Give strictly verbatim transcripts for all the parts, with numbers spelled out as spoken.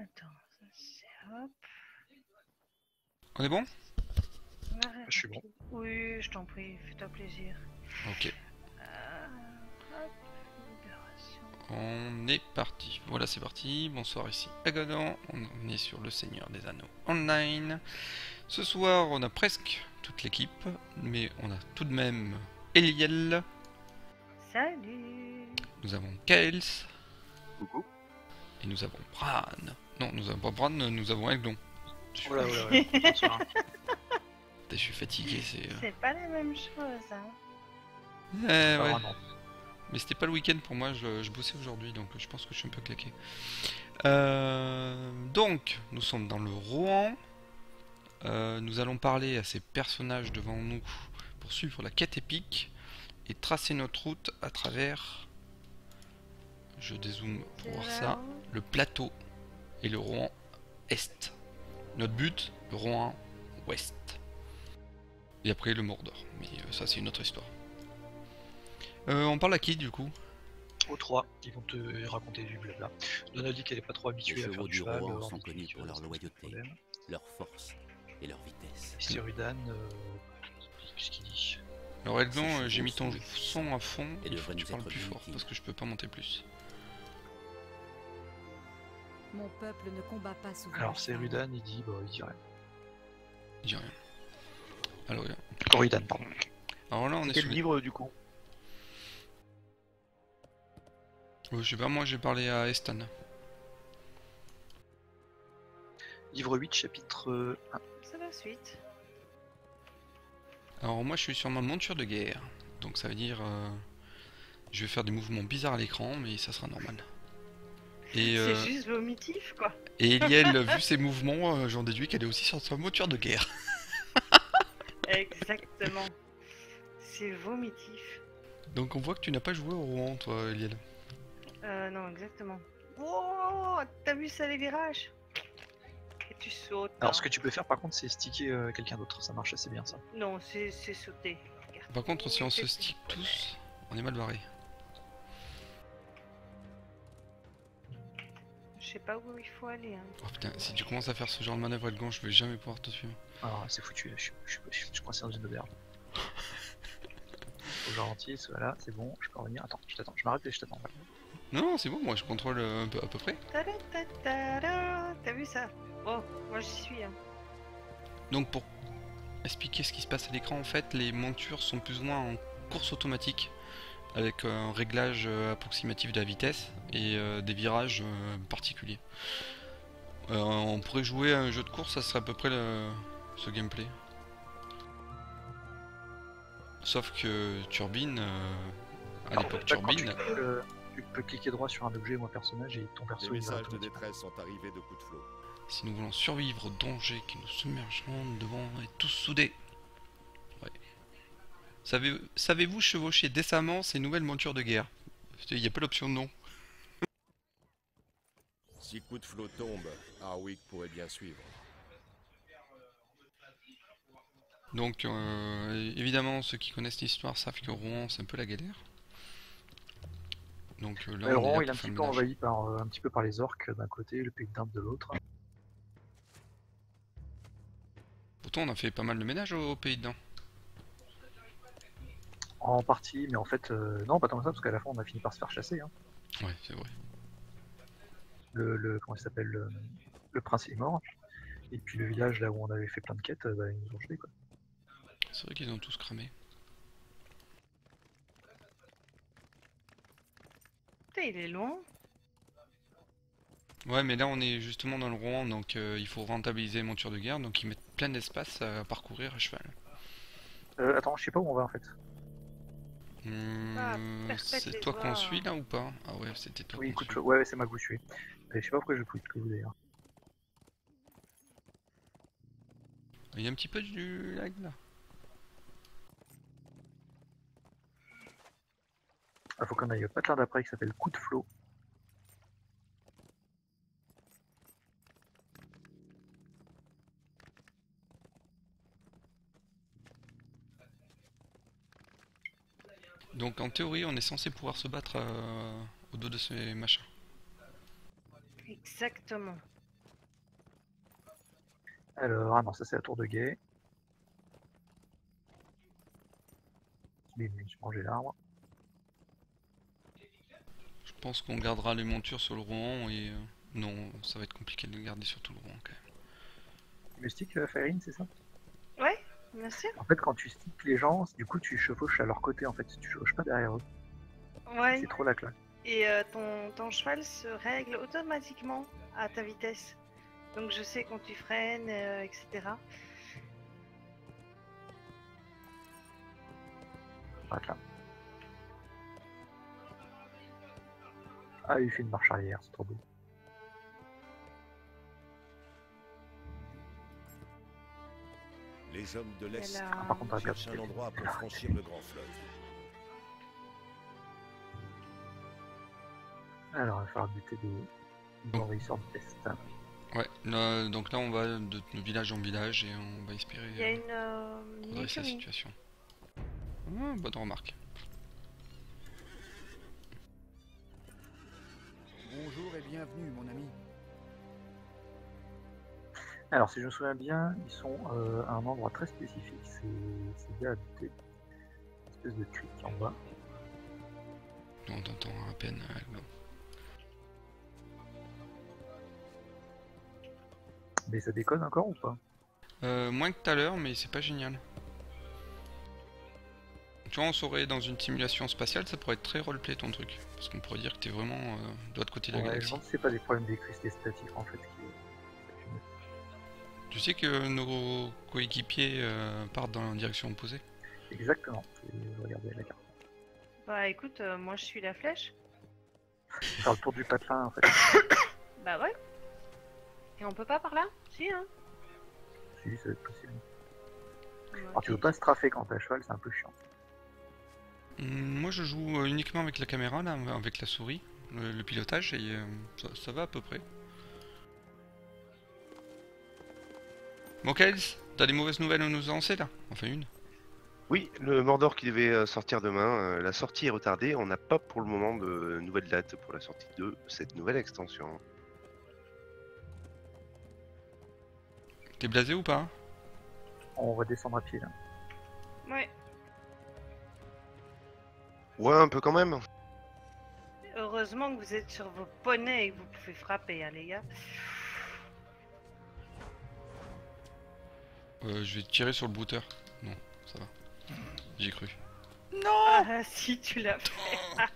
Attends, ça c'est hop. On est bon? Arrête, Je suis bon. rapide. Oui, je t'en prie, fais-toi plaisir. Ok. Euh, hop, libération. On est parti. Voilà, c'est parti. Bonsoir, ici Agadan. On est sur le Seigneur des Anneaux Online. Ce soir, on a presque toute l'équipe, mais on a tout de même Eliel. Salut. Nous avons Kaels. Coucou. Et nous avons Bran. Non, nous avons pas Bran, nous avons Eglon. Je, Oh là, oh là, ouais. Bonsoir. je suis fatigué, c'est... euh, C'est pas la même chose, hein. Eh, Pas ouais. vraiment. Mais c'était pas le week-end pour moi, je, je bossais aujourd'hui, donc je pense que je suis un peu claqué. Euh, donc, nous sommes dans le Rohan. Euh, nous allons parler à ces personnages devant nous pour suivre la quête épique et tracer notre route à travers, je dézoome pour voir ça, le plateau et le Rohan Est. Notre but, le Rohan Ouest. Et après le Mordor, mais euh, ça c'est une autre histoire. Euh, on parle à qui du coup? Aux trois, ils vont te raconter du blabla. Donald dit qu'elle est pas trop Les habituée à faire chevaux du du cheval. Rohan euh, sont on dit connus que pour leur ça pose loyauté, problème. leur force et leur vitesse. Styrudan, euh... qu'est-ce qu'il dit? Alors Eglon, Ces euh, j'ai chevaux mis ton sont les son à fond, et il faut devraient que tu nous parles être plus fort inutiles. parce que je peux pas monter plus. Mon peuple ne combat pas souvent. Alors les femmes. Styrudan, il dit, bah il dit rien. Je dis rien. Alors, euh, Corridan, pardon. alors là on est Quel sous les... livre du coup? Euh, je sais pas, moi j'ai parlé à Estan. Livre huit, chapitre euh, un. C'est la suite. Alors moi je suis sur ma monture de guerre, donc ça veut dire euh, je vais faire des mouvements bizarres à l'écran, mais ça sera normal. Et, euh, C'est juste vomitif, quoi. et Eliel, vu ses mouvements, euh, j'en déduis qu'elle est aussi sur sa monture de guerre. Exactement. C'est vomitif. Donc on voit que tu n'as pas joué au Rouen, toi, Eliel. Euh, non, exactement. Oh, t'as vu ça, les virages? Et tu sautes. Alors hein. ce que tu peux faire par contre, c'est sticker euh, quelqu'un d'autre. Ça marche assez bien ça. Non, c'est c'est sauter. Regarde. Par contre, si on se C'est- stick tous, on est mal barré. Je sais pas où il faut aller. Hein. Oh putain, si tu commences à faire ce genre de manœuvre Eglon, je vais jamais pouvoir te suivre. Alors c'est foutu, là. je suis je, suis- je, suis- je suis coincé dans une auberge. Faut que je ralentisse, voilà, c'est bon, je peux revenir. Attends, je t'attends, je m'arrête et je t'attends. Non, non, c'est bon, moi je contrôle euh, un peu, à peu près. Ta-da-ta-ta-da. T'as vu ça? Oh, moi j'y suis. Hein. Donc pour expliquer ce qui se passe à l'écran, en fait, les montures sont plus ou moins en course automatique, avec euh, un réglage euh, approximatif de la vitesse et euh, des virages euh, particuliers. Euh, on pourrait jouer à un jeu de course, ça serait à peu près le- ce gameplay. Sauf que Turbine, euh, à Alors, l'époque là, quand Turbine, tu, peux, euh, tu peux cliquer droit sur un objet ou un personnage et ton perso Les il va messages de automatiquement. détresse sont arrivés de coups de flot. si nous voulons survivre aux dangers qui nous submergeront, nous devons être tous soudés. Ouais. Savez- Savez-vous chevaucher décemment ces nouvelles montures de guerre? Il n'y a pas l'option non. Si coup de flot tombe, Harwick pourrait bien suivre. Donc euh, évidemment ceux qui connaissent l'histoire savent que Rouen c'est un peu la galère. Donc euh, là Le on est Rohan là il est un pour faire petit le peu ménage. envahi par, euh, un petit peu par les orques d'un côté, le pays d'Inde de l'autre. Pourtant on a fait pas mal de ménage au, au pays dedans. En partie, mais en fait, euh, non, pas tant que ça, parce qu'à la fin on a fini par se faire chasser. Hein. Ouais c'est vrai. Le, le, comment il s'appelle le, le prince est mort. Et puis le village là où on avait fait plein de quêtes, euh, bah, ils nous ont jetés quoi. C'est vrai qu'ils ont tous cramé. Putain, il est loin. Ouais mais là on est justement dans le Rouen donc euh, il faut rentabiliser les montures de guerre donc ils mettent plein d'espace à parcourir à cheval. Euh, attends, je sais pas où on va en fait. Hum, Ah, perpète c'est les toi qu'on doigts. suit là ou pas? Ah ouais c'était toi Oui, qu'on écoute, suit. ouais, ouais, c'est moi que vous suivez. Et je sais pas pourquoi je fouille que vous d'ailleurs. Il y a un petit peu du lag là. Il faut qu'on aille au patelin d'après qui s'appelle Coup de Flot. Donc en théorie on est censé pouvoir se battre euh, au dos de ces machins. Exactement. Alors, ah non, ça c'est la tour de guet. Bim, j'ai mangé l'arbre. Je pense qu'on gardera les montures sur le Rohan et... euh, non, ça va être compliqué de les garder sur tout le Rohan quand même. Le stick, euh, Faerine, c'est ça? Ouais, bien sûr. En fait, quand tu sticks les gens, du coup, tu chevauches à leur côté, en fait. Tu chevauches pas derrière eux. Ouais. C'est trop la claque. Et euh, ton, ton cheval se règle automatiquement à ta vitesse. Donc je sais quand tu freines, euh, et cetera. Voilà. Ah, il fait une marche arrière, c'est trop beau. Les hommes de Elle l'Est a- Ah, par contre, t'as cherchent pas un endroit pour franchir le grand fleuve. Alors, il va falloir buter des, des envahisseurs de peste. Ouais, là, donc là on va de, de village en village et on va espérer Il y a euh, une, euh, une redresser la écurie. situation. Ah, bonne remarque. Bonjour et bienvenue, mon ami. Alors, si je me souviens bien, ils sont euh, à un endroit très spécifique. C'est c'est bien habité. Une espèce de crique en bas. On t'entend à peine. euh, non. Mais ça déconne encore ou pas? Euh, moins que tout à l'heure, mais c'est pas génial. Tu vois, on saurait dans une simulation spatiale, ça pourrait être très roleplay ton truc. Parce qu'on pourrait dire que t'es vraiment euh, de l'autre côté de la Ouais, je galaxie. pense que c'est pas des problèmes d'électricité statique en fait. Qui... Tu sais que nos coéquipiers euh, partent dans la direction opposée. Exactement. Je regardais la carte. Bah écoute, euh, moi je suis la flèche. Faire le tour du patelin en fait. Bah ouais. Et on peut pas par là? Si hein. Si, ça va être possible. Ouais, Alors tu veux ok. pas strafer quand t'es à cheval, c'est un peu chiant. Hum, moi je joue euh, uniquement avec la caméra, là, avec la souris, le, le pilotage, et euh, ça, ça va à peu près. Bon Kels, t'as des mauvaises nouvelles à nous annoncer là? Enfin une. Oui, le Mordor qui devait euh, sortir demain, euh, la sortie est retardée. On n'a pas pour le moment de nouvelle date pour la sortie de cette nouvelle extension. T'es blasé ou pas? On va descendre à pied là. Ouais. Ouais, un peu quand même. Heureusement que vous êtes sur vos poneys et que vous pouvez frapper, hein, les gars. Euh, je vais tirer sur le brouteur. Non, ça va. J'ai cru. Ah si, tu l'as fait.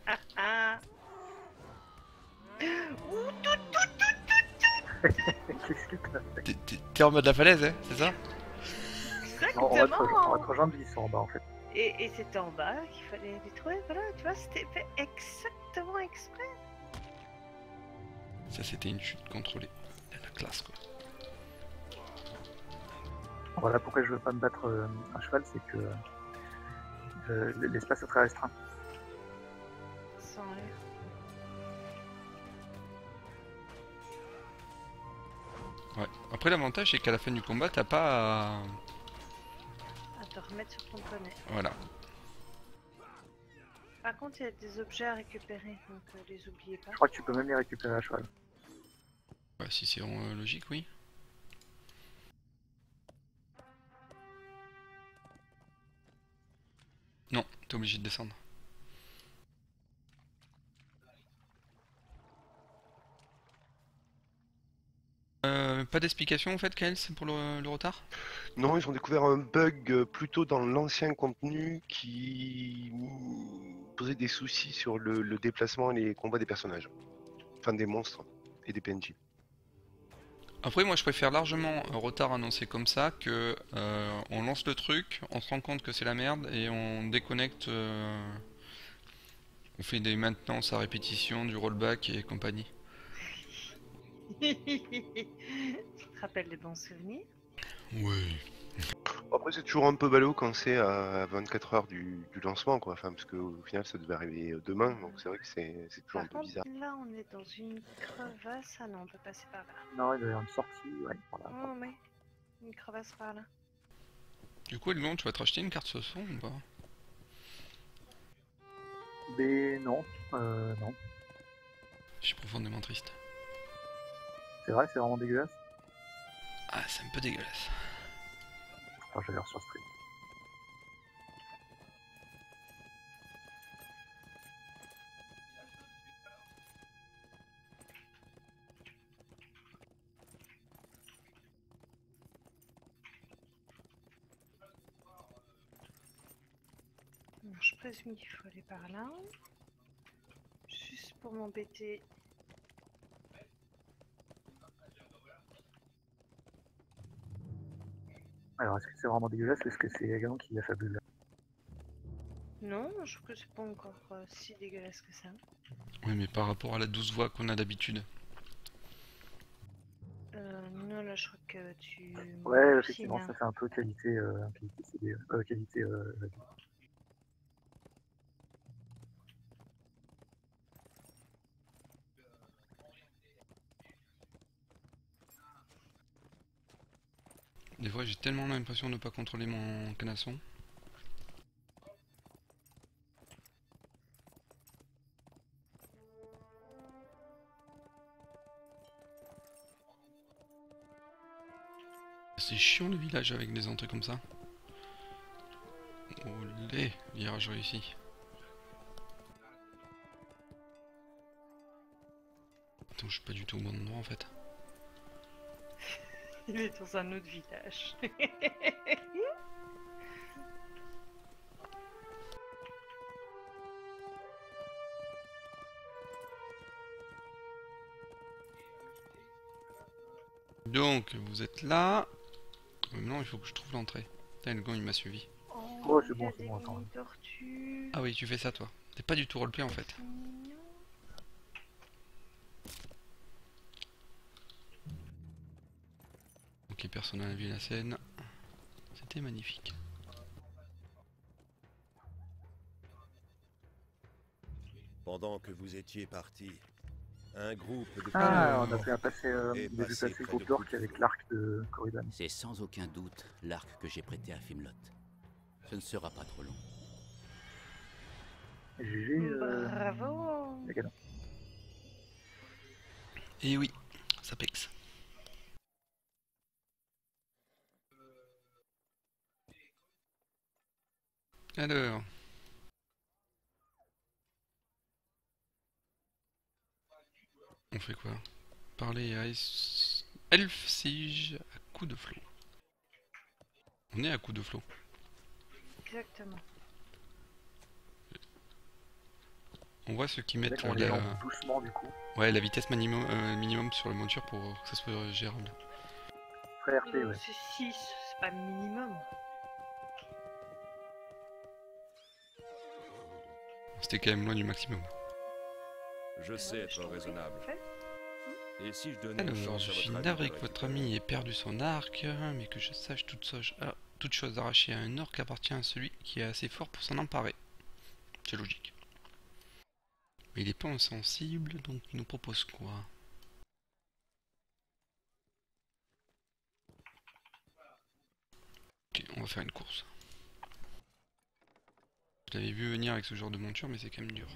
Ouh, tout, tout, tout, Qu'est-ce que t'as fait? T'es- T'es t'es en mode la falaise, hein, c'est ça? Non, on va te rejoindre- on va exactement. te rejoindre, ils sont en bas en fait. Et, et c'était en bas qu'il fallait les trouver. Voilà, tu vois, c'était fait exactement exprès. Ça c'était une chute contrôlée. La classe quoi. Voilà pourquoi je veux pas me battre euh, à cheval, c'est que euh, l'espace est très restreint. Sans l'air. Ouais. Après l'avantage c'est qu'à la fin du combat t'as pas à... À te remettre sur ton poney. Voilà. Par contre, il y a des objets à récupérer, donc euh, les oubliez pas. Je crois que tu peux même les récupérer à cheval. Ouais, si c'est euh, logique, oui. Non, t'es obligé de descendre. Euh, pas d'explication en fait, Kael, c'est pour le, le retard? Non, ils ont découvert un bug euh, plutôt dans l'ancien contenu qui posait des soucis sur le, le déplacement et les combats des personnages. Enfin, des monstres et des P N J. Après, moi je préfère largement un retard annoncé comme ça que euh, on lance le truc, on se rend compte que c'est la merde et on déconnecte. euh, on fait des maintenances à répétition, du rollback et compagnie. Tu te rappelles les bons souvenirs? Oui. Après, c'est toujours un peu ballot quand c'est à vingt-quatre heures du, du lancement, quoi. Enfin, parce qu'au final, ça devait arriver demain, donc c'est vrai que c'est c'est toujours un Par peu contre, bizarre. là, on est dans une crevasse. Ah non, on peut passer par là. Non, il doit y avoir une sortie, ouais, par là. Oh, mais une crevasse par là. Du coup, Elgon, tu vas te racheter une carte ce son ou pas? Mais non, euh, non. Je suis profondément triste. C'est vrai, c'est vraiment dégueulasse. Ah, c'est un peu dégueulasse. Enfin, je vais voir sur stream. Bon, je présume qu'il faut aller par là. Juste pour m'embêter. Alors, est-ce que c'est vraiment dégueulasse ou est-ce que c'est Ganon qui a fabuleux? Non, je trouve que c'est pas encore euh, si dégueulasse que ça. Oui, mais par rapport à la douce voix qu'on a d'habitude. Euh, non, là je crois que tu... Ouais, effectivement, Chine, ça fait un peu qualité, euh, qualité C D, euh, qualité euh, radio. Des fois, j'ai tellement l'impression de ne pas contrôler mon canasson. C'est chiant le village avec des entrées comme ça. Olé, virage réussi. Attends, je suis pas du tout au bon endroit en fait. Il est dans un autre village. Donc, vous êtes là. Euh, non, il faut que je trouve l'entrée. Putain, le gant il m'a suivi. Oh, c'est il y bon, a c'est des bon, attends. mini tortues. Ah oui, tu fais ça toi. T'es pas du tout roleplay en fait. C'est mignon. Ok, personne n'a vu la scène. C'était magnifique. Pendant que vous étiez parti, un groupe de... Ah, Alors. on a fait un passé, euh, Et on a vu passer passer près le groupe de d'orques Poudlard. avec l'arc de Corridan. C'est sans aucun doute l'arc que j'ai prêté à Fimlot. Ce ne sera pas trop long. G G, euh, Bravo. les Ganon. Et oui, ça pexe. Alors. On fait quoi? Parler à Es- Elf Siege à coup de flot. On est à coup de flot. Exactement. On voit ceux qui Les mettent mecs, on euh, les la... lance doucement du coup. Ouais, la vitesse minimum, euh, minimum sur la monture pour que ça soit gérable. Très R P, Euh, ouais. C'est six, c'est pas le minimum. C'était quand même loin du maximum. Je sais Ouais, être je trouve, oui, raisonnable. en fait. Et si je donnais une Alors, chance je à suis votre navré ami de que votre récupérer- ami ait perdu son arc, mais que je sache toute, chose, ah, toute chose arrachée à un orc appartient à celui qui est assez fort pour s'en emparer. C'est logique. Mais il est pas insensible, donc il nous propose quoi? Ok, on va faire une course. Je l'avais vu venir avec ce genre de monture, mais c'est quand même dur.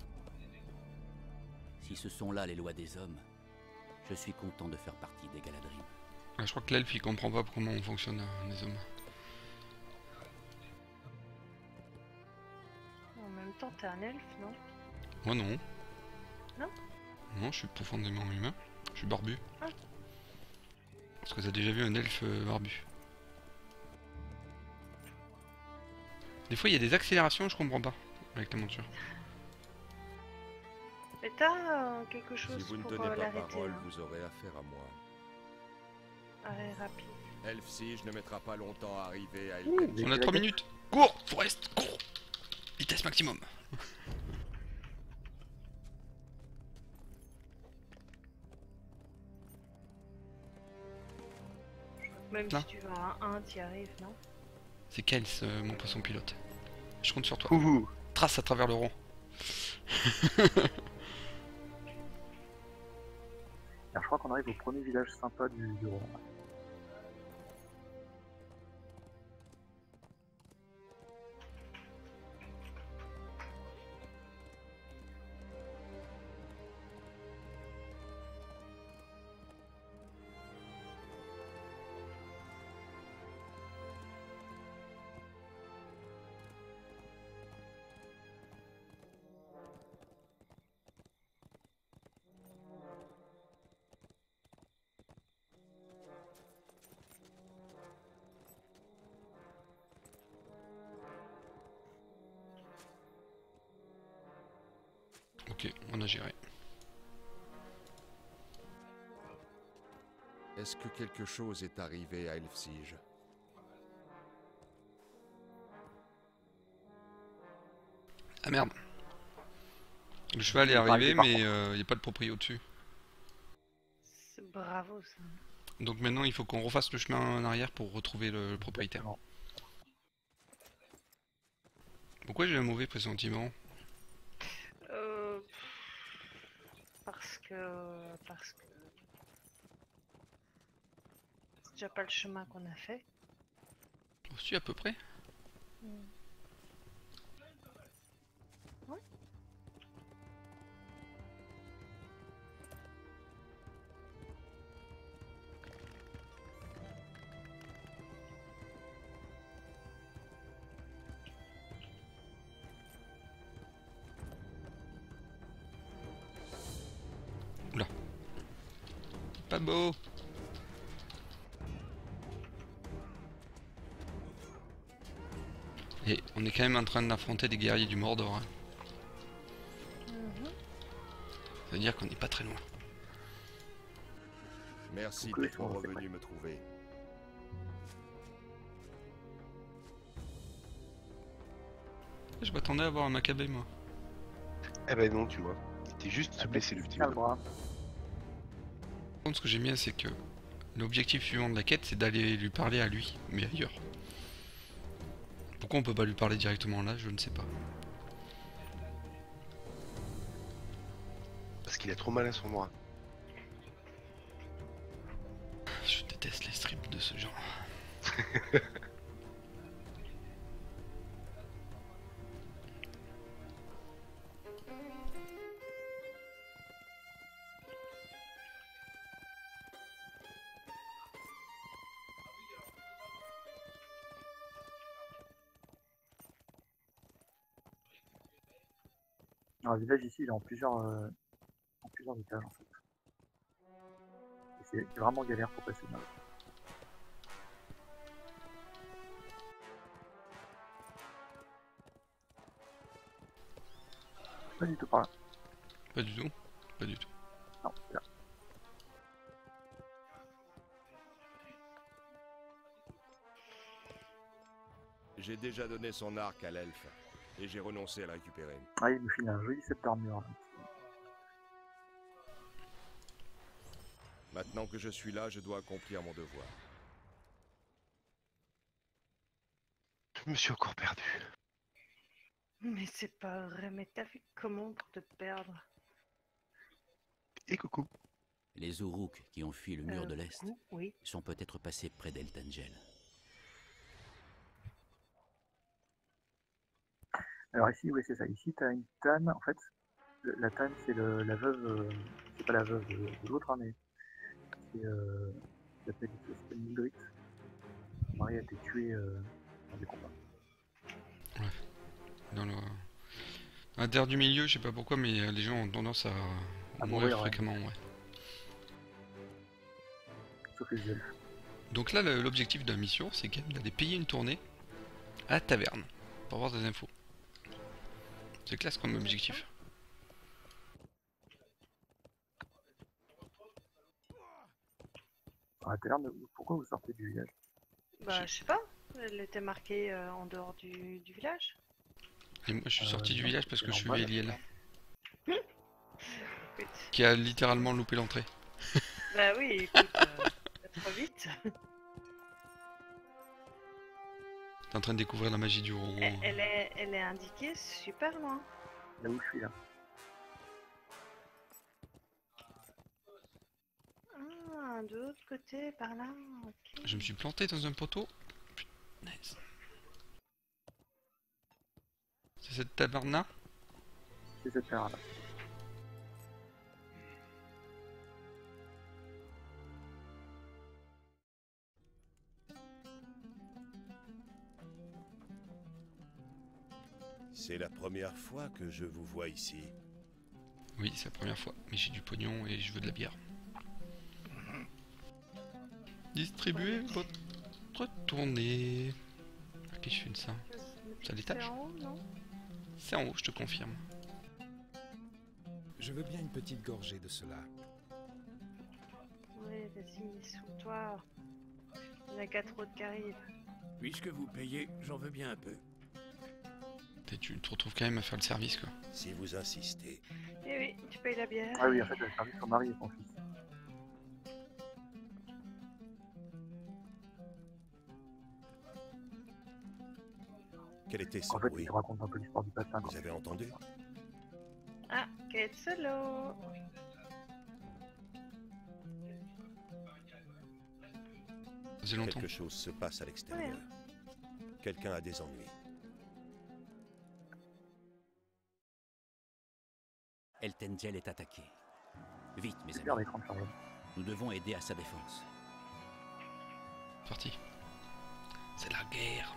Si ce sont là les lois des hommes, je suis content de faire partie des Galadrim. Ah, je crois que l'elfe il comprend pas comment on fonctionne euh, les hommes. En même temps, t'es un elfe, non? Moi non. Non? Non, je suis profondément humain. Je suis barbu. Ah. Est-ce que t'as déjà vu un elfe euh, barbu? Des fois il y a des accélérations, je comprends pas avec la monture. Mais t'as euh, quelque chose Si vous ne pour donnez euh, pas l'arrêter, parole, hein. vous aurez affaire à moi. Arrêt rapide. Elf Siege ne mettra pas longtemps à arriver à Ouh, Elfenji. des On a Galadrim. trois minutes. Cours, Forest, cours. Vitesse maximum. Même Là. si tu vas à un, t'y arrives, non? C'est Kels, euh, mon poisson pilote. Je compte sur toi. Ouh, Trace à travers le rond. Alors, je crois qu'on arrive au premier village sympa du, du roi. Ok, on a géré. Est-ce que quelque chose est arrivé à Elfsige? Ah merde. Le cheval est Il est pas arrivé, arrivé, par mais contre. euh, il n'y a pas de proprio au-dessus. C'est bravo ça. Donc maintenant, il faut qu'on refasse le chemin en arrière pour retrouver le, le propriétaire. Exactement. Pourquoi j'ai un mauvais pressentiment? Euh, parce que... Parce que... C'est déjà pas le chemin qu'on a fait. Aussi à peu près. Mm. Ouais. Pas beau. Et on est quand même en train d'affronter des guerriers du Mordor. Hein. Mhm. Ça veut dire qu'on n'est pas très loin. Merci Donc, eux, ils d'être sont- c'est revenu me trouver. Je m'attendais à avoir un Maccabée, moi. Eh ben non, tu vois. T'es juste Ah, blessé le petit tiens le bonhomme. bras. Par contre, ce que j'aime bien, c'est que l'objectif suivant de la quête, c'est d'aller lui parler à lui, mais ailleurs. Pourquoi on peut pas lui parler directement là, je ne sais pas. Parce qu'il a trop mal à son bras. Je déteste les strips de ce genre. Alors, le village ici, il est en plusieurs, euh, en plusieurs étages en fait. Et c'est c'est vraiment galère pour passer là. Pas du tout par là. Pas du tout. Pas du tout. Non, c'est là. J'ai déjà donné son arc à l'elfe, et j'ai renoncé à le récupérer. Ah, il nous file un joli set d'armure. là. Maintenant que je suis là, je dois accomplir mon devoir. Je me suis encore perdu. Mais c'est pas vrai, mais t'as vu comment pour te perdre? Et coucou. Les Uruk qui ont fui le mur Euh, de l'Est où Oui. sont peut-être passés près d'Eltangel. Alors ici, oui, c'est ça. Ici, t'as une Tanne. En fait, le- la Tanne, c'est le- la veuve. euh, c'est pas la veuve de, de l'autre, hein, mais c'est. Euh, elle s'appelle elle s'appelle Mildred. Son mari a été tué euh, dans des combats. Dans le... À l'intérieur du milieu, je sais pas pourquoi, mais euh, les gens ont tendance à, À mourir mourir, ouais. fréquemment, ouais. Sauf les elfes. Donc là, le- l'objectif de la mission, c'est quand même d'aller payer une tournée à la taverne pour avoir des infos. C'est classe comme objectif. Dans la taverne, pourquoi vous sortez du village? Bah, je sais pas. Elle était marquée euh, en dehors du, du village. Et moi, je suis Euh, sorti du non, village parce c'est que je suis normal. Eliel, Écoute. qui a littéralement loupé l'entrée. Bah oui, écoute, euh, trop vite. T'es en train de découvrir la magie du Rouen. Elle, elle est, elle est indiquée super loin. Là où je suis là. Ah, de l'autre côté, par là. Ok. Je me suis planté dans un poteau. Nice. C'est cette taverne-là? C'est cette taverne là. C'est la première fois que je vous vois ici. Oui, c'est la première fois, mais j'ai du pognon et je veux de la bière. Distribuez votre tournée. À qui je fais ça? C'est à l'étage? C'est en haut, non? C'est en haut, je te confirme. Je veux bien une petite gorgée de cela. Oui, vas-y, sous toi. Il n'y a qu'à trop qui arrivent. Puisque vous payez, j'en veux bien un peu. Et tu te retrouves quand même à faire le service, quoi. Si vous insistez. Eh oui, tu payes la bière. Ah oui, en fait, elle a servi son mari et son fils. Quel était ce En fait, bruit? il raconte un peu l'histoire du patin. Vous avez entendu? Ah, Kate Solo. Ça faisait longtemps. Quelque chose se passe à l'extérieur. Quelqu'un a des ennuis. Eltengel est attaqué. Vite, mes C'est bien amis. l'écran de Charlotte. Nous devons aider à sa défense. Parti. C'est la guerre.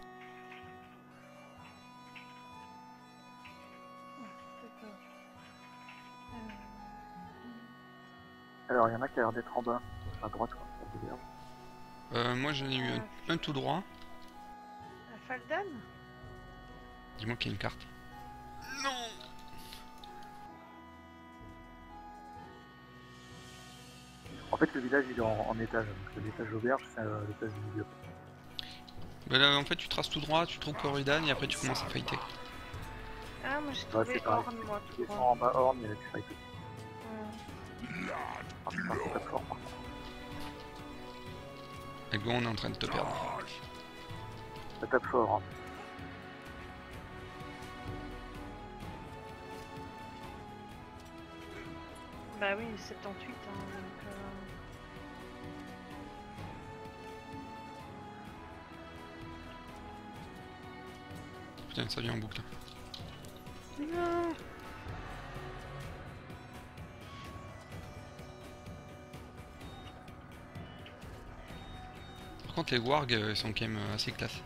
D'accord. Alors, il y en a qui a l'air d'être en bas, à droite, quoi. Ça veut dire. Euh, moi j'en ai eu un, un tout droit. À Faldan? Dis-moi qu'il y a une carte. Non. En fait, le village, il est en, en étage. Donc, l'étage auberge, c'est euh, l'étage du milieu. Bah là, en fait, tu traces tout droit, tu trouves Corridan et après tu commences à fighter. Ah, moi j'ai Ouais, trouvé c'est pareil. Horn, moi, Tu tout descends droit. en bas, Horn, et là, tu fights. Ouais. Ah, putain, c'est pas fort, par contre. Et go, on est en train de te perdre. Ça tape fort, hein. Bah oui, soixante-dix-huit, hein, donc... Euh... Putain, ça vient en boucle. Non. Par contre, les wargs euh, sont quand même euh, assez classe.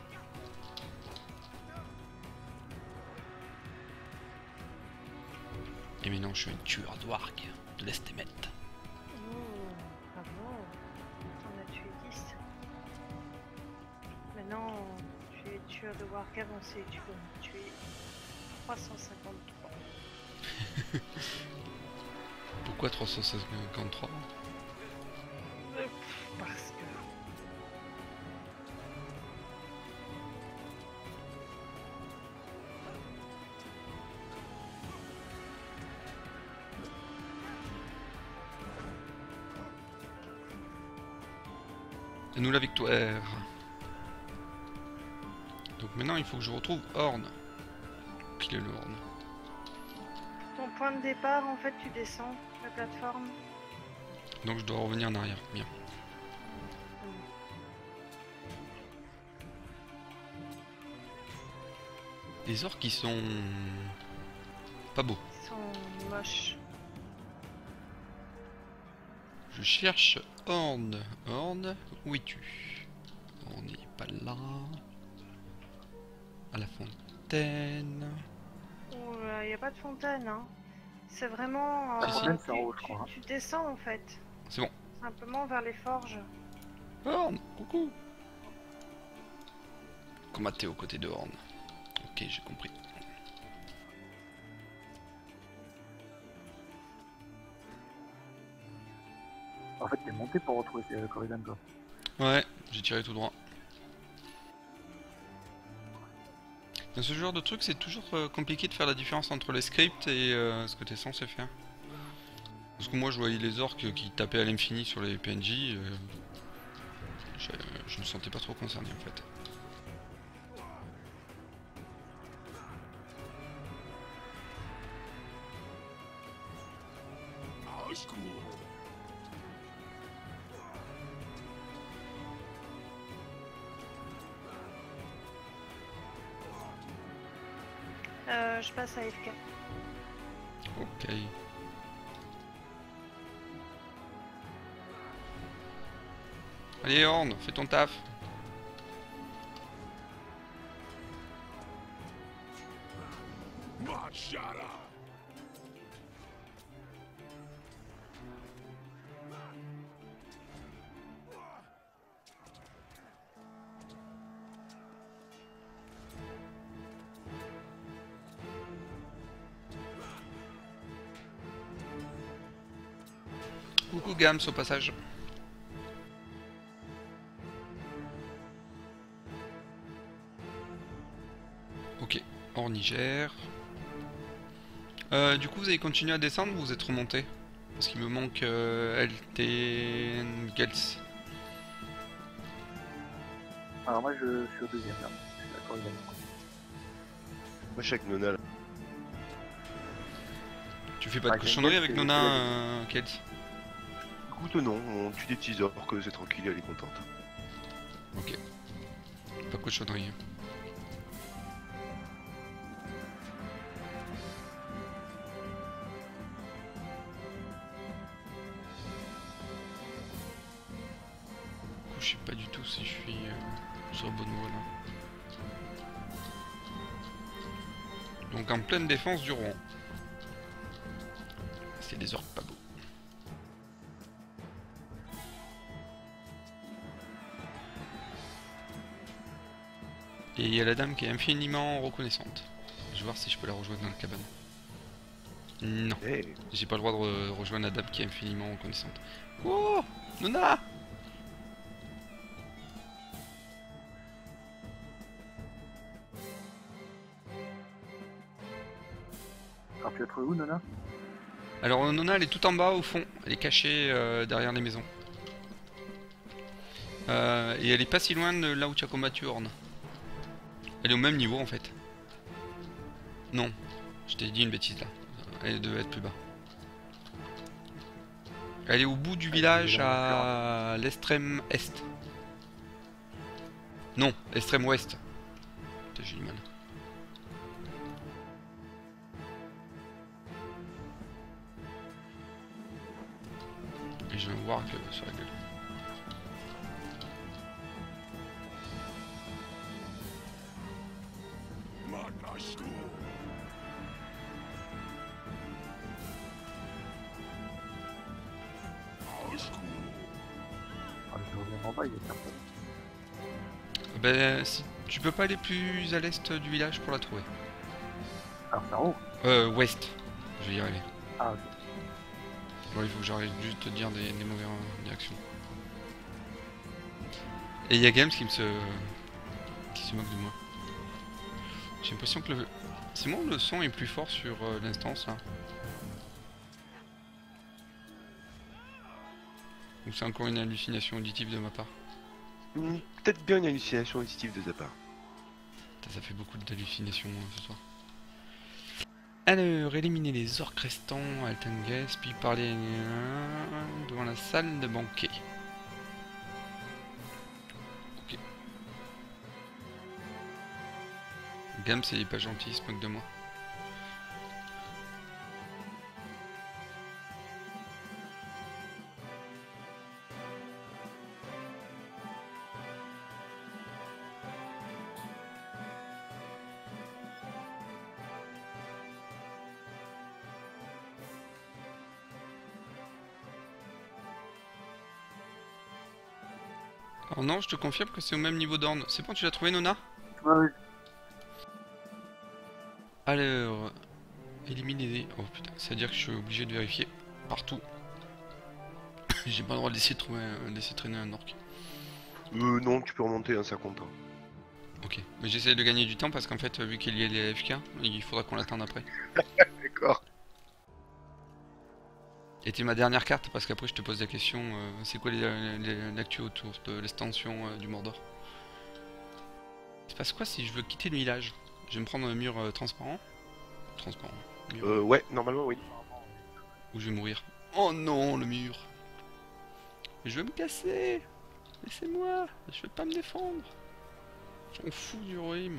Et mais non, je suis un tueur de warg de l'Estemet. Oh, bravo. On a tué dix. Maintenant, tu es tueur de warg avancé, tu peux en tuer trois cent cinquante-trois. Pourquoi trois cent cinquante-trois? Euh, Parce que... Et nous la victoire. Donc maintenant, il faut que je retrouve Horn. Qu'il est le Horn. Ton point de départ, en fait, tu descends la plateforme. Donc je dois revenir en arrière. Bien. Les orques qui sont pas beaux. Ils sont moches. Je cherche Horn. Horn, où es-tu? On n'est pas là. À la fontaine. Oh, il n'y a pas de fontaine, hein. C'est vraiment... Si, si. fontaine, c'est en tu, haut, je crois, hein. tu, tu descends, en fait. C'est bon. Simplement vers les forges. Horn, coucou. Combattez aux côtés de Horn. Ok, j'ai compris. En fait, t'es monté pour retrouver euh, Corridan, toi. Ouais, j'ai tiré tout droit. Dans ce genre de truc, c'est toujours euh, compliqué de faire la différence entre les scripts et euh, ce que t'es censé faire. Parce que moi, je voyais les orques qui tapaient à l'infini sur les P N J. Euh, je, je me sentais pas trop concerné en fait. Euh, je passe à F K. Ok. Allez Horn, fais ton taf. Coucou Gams au passage. Ok, Ornigère. Euh, du coup, vous avez continué à descendre ou vous êtes remonté? Parce qu'il me manque euh, L T Gels. Alors moi je suis au deuxième là. Je suis d'accord avec vous. Moi, je suis avec Nona là. Tu fais pas de Ah, cochonnerie Gels, avec c'est- Nona, c'est euh, Kels? Écoute, non, on tue des petits orques, c'est tranquille, elle est contente. Ok. Pas de cochonnerie. Du coup, je sais pas du tout si je suis euh, sur bonne voie là. Donc en pleine défense du Rouen. C'est des orques pas beaux. Et il y a la dame qui est infiniment reconnaissante. Je vais voir si je peux la rejoindre dans la cabane. Non, Hey. j'ai pas le droit de re- rejoindre la dame qui est infiniment reconnaissante. Oh Nona! Alors tu as trouvé où Nona? Alors Nona elle est tout en bas au fond, elle est cachée euh, derrière les maisons. Euh, et elle est pas si loin de là où tu as combattu Horn. Elle est au même niveau en fait. Non, je t'ai dit une bêtise là. Elle devait être plus bas. Elle est au bout du village à l'extrême est. Non, extrême ouest. Putain, j'ai du mal. Et je viens voir que sur la gueule. Ah, je reviens en bas, il y a personne. Ben, si tu peux pas aller plus à l'est du village pour la trouver. Alors c'est en haut. Euh, ouest. Je vais y arriver. Ah ok. Ouais, il faut que j'arrête juste de dire des, des mauvaises euh, directions. Et il y a Games qui me se... qui se moque de moi. J'ai l'impression que le... C'est moi ou le son est plus fort sur euh, l'instance là? Ou c'est encore une hallucination auditive de ma part? Hmm, Peut-être bien une hallucination auditive de ta part. Putain, ça fait beaucoup d'hallucinations euh, ce soir. Alors, éliminer les orques restants à Altenges, puis parler euh, devant la salle de banquet. Ok. Gams, il est pas gentil, il se moque de moi. Alors non, je te confirme que c'est au même niveau d'Orne. C'est bon, tu l'as trouvé, Nona? Ouais, ouais. Alors... Éliminer les... Oh putain, c'est-à-dire que je suis obligé de vérifier partout. J'ai pas le droit de laisser, trouver, un- laisser traîner un orc. Euh, non, tu peux remonter, hein, ça compte. hein. Ok, mais j'essaie de gagner du temps parce qu'en fait, vu qu'il y a les A F K, il faudra qu'on l'attende après. D'accord. Et t'es ma dernière carte parce qu'après je te pose la question, euh, c'est quoi les- les- l'actu autour de l'extension euh, du Mordor? Il se passe quoi si je veux quitter le village? Je vais me prendre un mur euh, transparent? Transparent. Mur. Euh, ouais, normalement, oui. Ou je vais mourir. Oh non, le mur! Je vais me casser! Laissez-moi! Je vais pas me défendre! J'en fous du Rohim!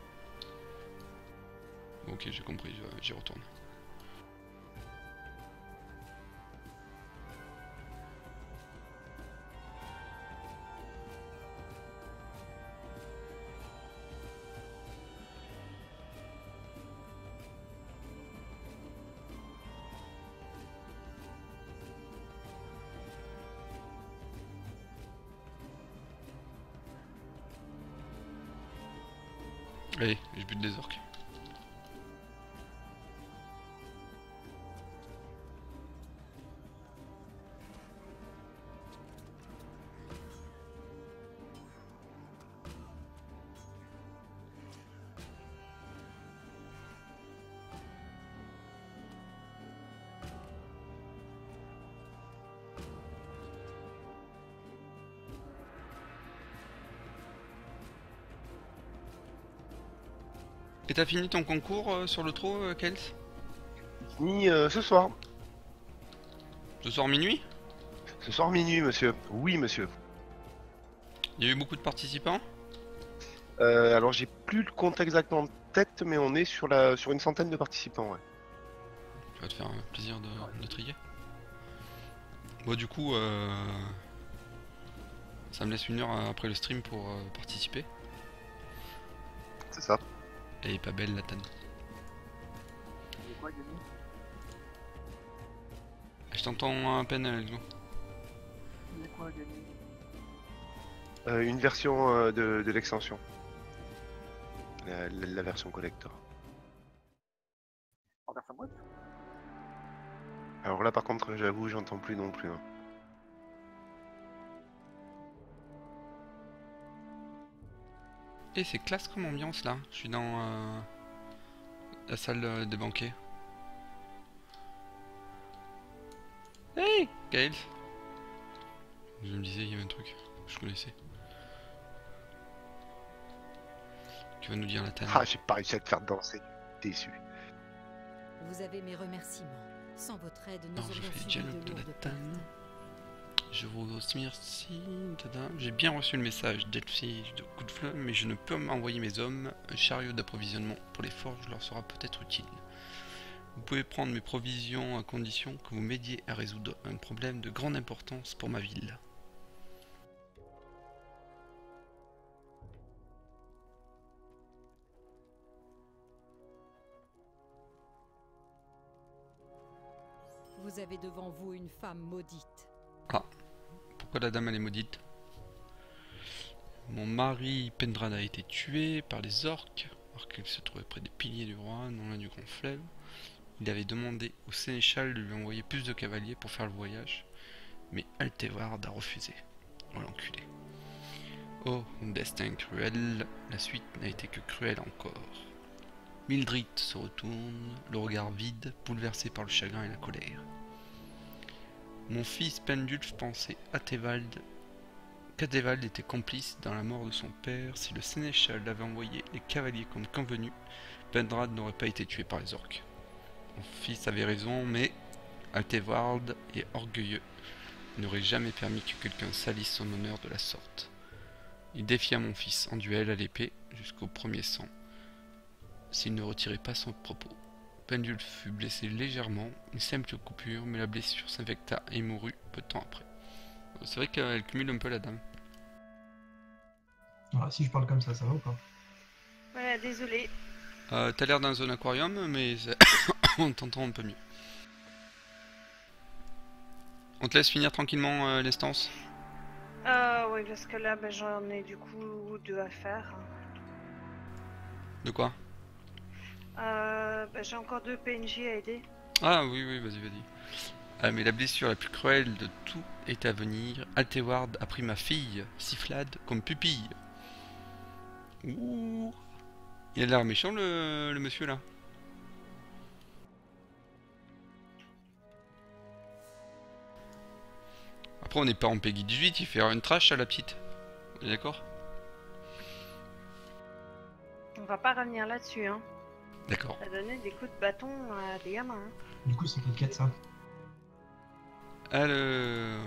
Ok, j'ai compris, je- j'y retourne. Allez, je bute des orques. Et t'as fini ton concours euh, sur le trot, euh, Kels? Fini euh, ce soir. Ce soir minuit? Ce soir minuit, monsieur. Oui, monsieur. Il y a eu beaucoup de participants? Euh, alors j'ai plus le compte exact en tête, mais on est sur la sur une centaine de participants, ouais. Tu vas te faire un plaisir de, de trier. Bon, du coup, euh, ça me laisse une heure après le stream pour euh, participer. C'est ça. Elle est pas belle la tanne. C'est quoi, Yannick? Je t'entends à peine, Alexo. C'est quoi, Yannick? Euh, une version euh, de, de l'extension. La, la- la version collector. En version boîte? Alors là, par contre, j'avoue, j'entends plus non plus. hein. Et c'est classe comme ambiance là. Je suis dans euh, la salle euh, des banquets. Hey, Gaël. Je me disais, il y avait un truc que je connaissais. Tu vas nous dire la tanne. Ah, j'ai pas réussi à te faire danser. Déçu. Vous avez mes remerciements. Sans votre aide, nous Alors, je aurions fais le subi dialogue de de la lourdes tanne. pertes. Je vous remercie. Tada. J'ai bien reçu le message d'Elfie de coup de fleuve, mais je ne peux m'envoyer mes hommes. Un chariot d'approvisionnement pour les forges leur sera peut-être utile. Vous pouvez prendre mes provisions à condition que vous m'aidiez à résoudre un problème de grande importance pour ma ville. Vous avez devant vous une femme maudite. Ah, pourquoi la dame elle est maudite? Mon mari Pendrad a été tué par les orques alors qu'il se trouvait près des piliers du roi, non loin du grand fleuve. Il avait demandé au sénéchal de lui envoyer plus de cavaliers pour faire le voyage, mais Altevard a refusé. Oh l'enculé. Oh, destin cruel, la suite n'a été que cruelle encore. Mildred se retourne, le regard vide, bouleversé par le chagrin et la colère. Mon fils Pendulf pensait à Thévald qu'Adévald était complice dans la mort de son père. Si le sénéchal avait envoyé les cavaliers comme convenu, Pendrad n'aurait pas été tué par les orques. Mon fils avait raison, mais Altevald est orgueilleux. Il n'aurait jamais permis que quelqu'un salisse son honneur de la sorte. Il défia mon fils en duel à l'épée jusqu'au premier sang, s'il ne retirait pas son propos. Pendulf fut blessé légèrement, une simple coupure, mais la blessure s'infecta et mourut peu de temps après. C'est vrai qu'elle cumule un peu la dame. Ah, si je parle comme ça, ça va ou pas? Ouais, désolé. Euh, T'as l'air dans un aquarium, mais on t'entend un peu mieux. On te laisse finir tranquillement euh, l'instance? Euh, oui, parce que là, ben, j'en ai du coup deux à faire. De quoi? Euh, ben, j'ai encore deux P N J à aider. Ah oui, oui, vas-y, vas-y. Ah, mais la blessure la plus cruelle de tout est à venir. Alteward a pris ma fille, Sifflade, comme pupille. Ouh. Il a l'air méchant, le, le monsieur, là. Après, on n'est pas en Peggy dix-huit, il fait une trash à la petite. On est d'accord? On va pas revenir là-dessus, hein. D'accord. Ça a donné des coups de bâton à des gamins. Hein. Du coup, c'est quelle quête ça? Alors...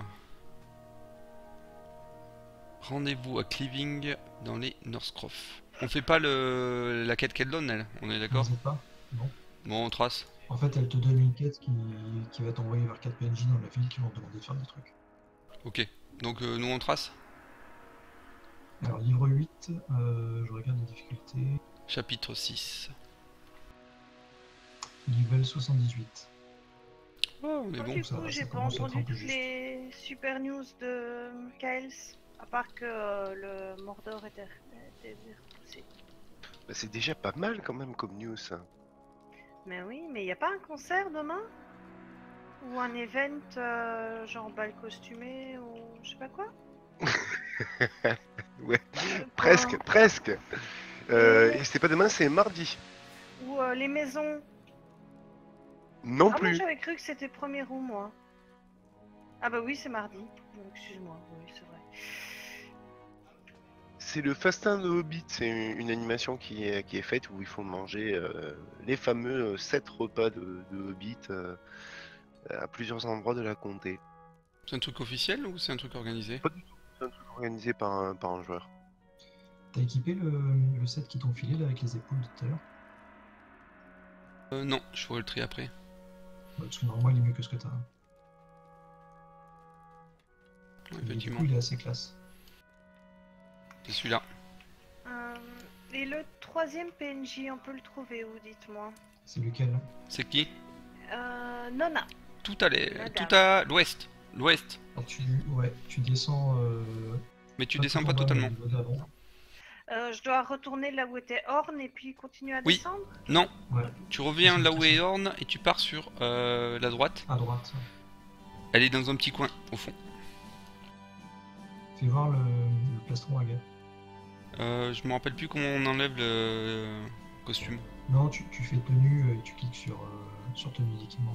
Rendez-vous à Cleaving dans les Northcroft. On fait pas le la quête qu'elle donne, elle, on est d'accord? Je sais pas. Non. Bon, on trace. En fait, elle te donne une quête qui, qui va t'envoyer vers quatre P N J dans la ville qui vont te demander de faire des trucs. Ok, donc euh, nous on trace. Alors, livre huit, euh, je regarde les difficultés. Chapitre six. Level soixante-dix-huit. Oh, on est Bon, bon. du ça- coup, ça j'ai pas commence à être entendu un peu toutes juste. les super news de Kyles, à part que euh, le Mordor était, était repoussé. Bah, c'est déjà pas mal quand même comme news, ça. Mais oui, mais y a pas un concert demain? Ou un event euh, genre bal costumé ou je sais pas quoi? Ouais, Euh, presque, quoi presque. Euh, et c'est pas demain, c'est mardi. Ou euh, les maisons? Non Ah, moi plus. j'avais cru que c'était premier roue, moi. Ah bah oui, c'est mardi. Donc, excuse-moi, oui, c'est vrai. c'est le festin de Hobbit, c'est une, une animation qui est, qui est faite où il faut manger euh, les fameux sept repas de, de Hobbit euh, à plusieurs endroits de la comté. C'est un truc officiel ou c'est un truc organisé? Pas du tout, c'est un truc organisé par un, par un joueur. T'as équipé le, le set qui t'ont filé là avec les épaules de tout à l'heure? Euh, non, je ferai le tri après. Bah, parce que normalement il est mieux que ce que t'as. Ouais, Et du effectivement. coup il est assez classe. C'est celui-là. Euh, et le troisième P N J, on peut le trouver où, dites-moi? C'est lequel? C'est qui? Euh, Nona. Tout à l'est, Madame. tout à l'ouest. L'ouest. Alors tu, ouais, tu descends. Euh, Mais tu pas descends tout pas en bas, mais totalement. au niveau d'avant. Euh, je dois retourner là où était Horn et puis continuer à Oui. descendre? Non, Ouais, tu reviens C'est là où ça. est Horn et tu pars sur euh, la droite. à droite. Elle est dans un petit coin, au fond. Fais voir le, le plastron à gars. Euh, je me rappelle plus comment on enlève le euh, costume. Non, tu, tu fais tenue et tu cliques sur, euh, sur tenue d'équipement.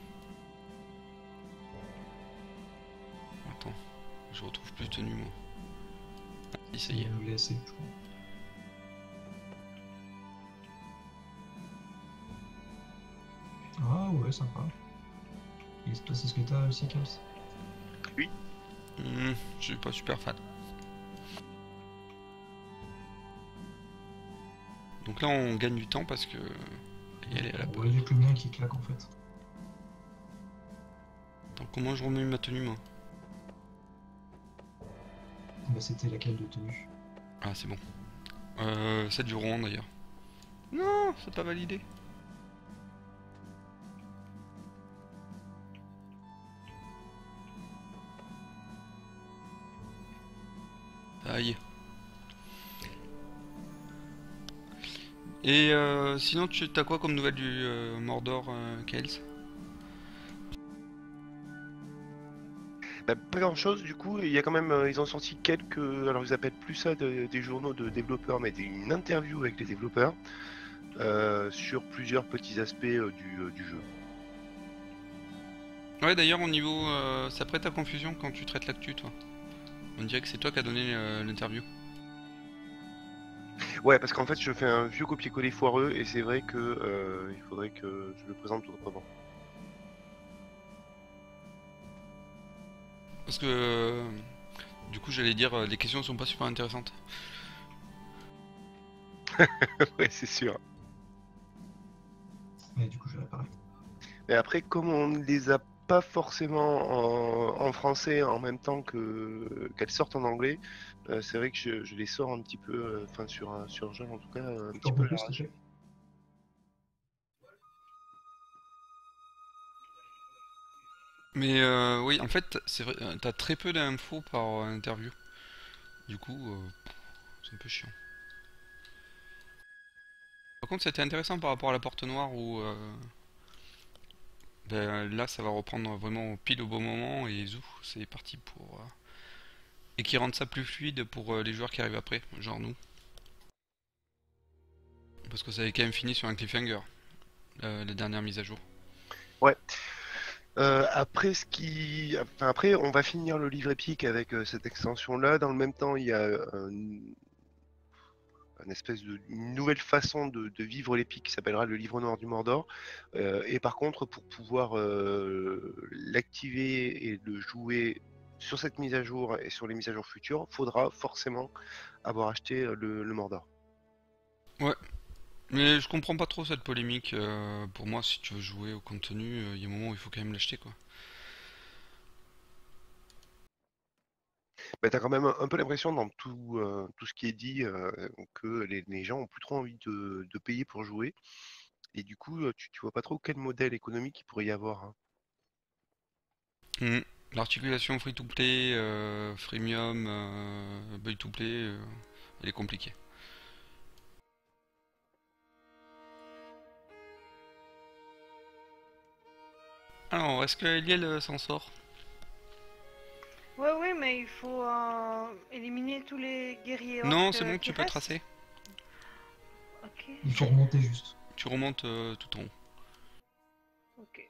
Attends, je retrouve plus tenue moi. Ah, si, ça y est. Le V S C, je crois. Ah ouais, sympa. Et toi, c'est ce que t'as aussi, Kals? Hmm, je suis pas super fan. Donc là on gagne du temps parce que y aller à la Ouais, pause. il y a que le mien qui claque en fait. Attends, comment je remets ma tenue moi? Bah, c'était laquelle de tenue? Ah c'est bon. Euh, c'est du rond d'ailleurs. Non, c'est pas validé. Aïe. Et euh, sinon, tu as quoi comme nouvelle du euh, Mordor, euh, Kels? Bah, pas grand chose du coup, il y a quand même, euh, ils ont sorti quelques, alors ils appellent plus ça de- des journaux de développeurs, mais des- une interview avec les développeurs euh, sur plusieurs petits aspects euh, du, euh, du jeu. Ouais, d'ailleurs, au niveau. Euh, ça prête à confusion quand tu traites l'actu, toi. On dirait que c'est toi qui as donné euh, l'interview. Ouais, parce qu'en fait je fais un vieux copier-coller foireux et c'est vrai que euh, il faudrait que je le présente autrement. Parce que. euh, du coup, j'allais dire, euh, les questions sont pas super intéressantes. Ouais, c'est sûr. Ouais, du coup, je vais réparer. Mais après, comme on ne les a pas forcément en, en français en même temps que qu'elles sortent en anglais, euh, c'est vrai que je, je les sors un petit peu, euh, enfin sur un sur un jeu en tout cas, un Tu petit t'en peu peux à plus, s'il te l'arrache. plaît? Mais euh, oui, en fait, c'est vrai, euh, t'as très peu d'infos par euh, interview. Du coup, euh, c'est un peu chiant. Par contre, c'était intéressant par rapport à la porte noire où. euh, ben, là, ça va reprendre vraiment pile au bon moment et zou, c'est parti pour. euh, Et qui rendent ça plus fluide pour euh, les joueurs qui arrivent après, genre nous. Parce que ça avait quand même fini sur un cliffhanger, euh, la dernière mise à jour. Ouais. Euh, après ce qui, enfin après, on va finir le livre épique avec euh, cette extension-là. Dans le même temps, il y a euh, un, un espèce de une nouvelle façon de, de vivre l'épique qui s'appellera le livre noir du Mordor. Euh, et par contre, pour pouvoir euh, l'activer et le jouer sur cette mise à jour et sur les mises à jour futures, faudra forcément avoir acheté euh, le, le Mordor. Ouais, mais je comprends pas trop cette polémique. euh, pour moi, si tu veux jouer au contenu, il y a un moment où il faut quand même l'acheter, quoi. Bah, t'as quand même un, un peu l'impression dans tout, euh, tout ce qui est dit euh, que les, les gens ont plus trop envie de, de payer pour jouer. Et du coup, euh, tu, tu vois pas trop quel modèle économique il pourrait y avoir, hein. Hmm. L'articulation free-to-play, euh, freemium, euh, buy-to-play, euh, elle est compliquée. Alors, est-ce que Eliel euh, s'en sort? Ouais, ouais, mais il faut euh, éliminer tous les guerriers Non, orques c'est euh, bon, qui tu peux restent. tracer. Ok, Il faut remonter juste. Tu remontes euh, tout en haut. ok.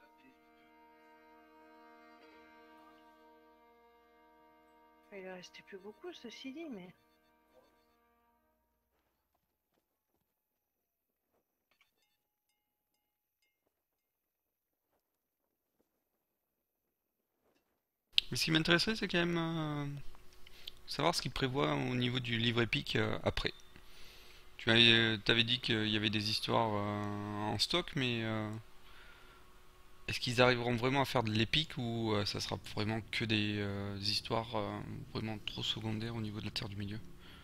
Il en restait plus beaucoup, ceci dit, mais... Mais ce qui m'intéresserait, c'est quand même euh, savoir ce qu'il prévoit au niveau du livre épique euh, après. Tu avais, euh, t'avais dit qu'il y avait des histoires euh, en stock, mais euh, est-ce qu'ils arriveront vraiment à faire de l'épique ou euh, ça sera vraiment que des euh, histoires euh, vraiment trop secondaires au niveau de la Terre du Milieu?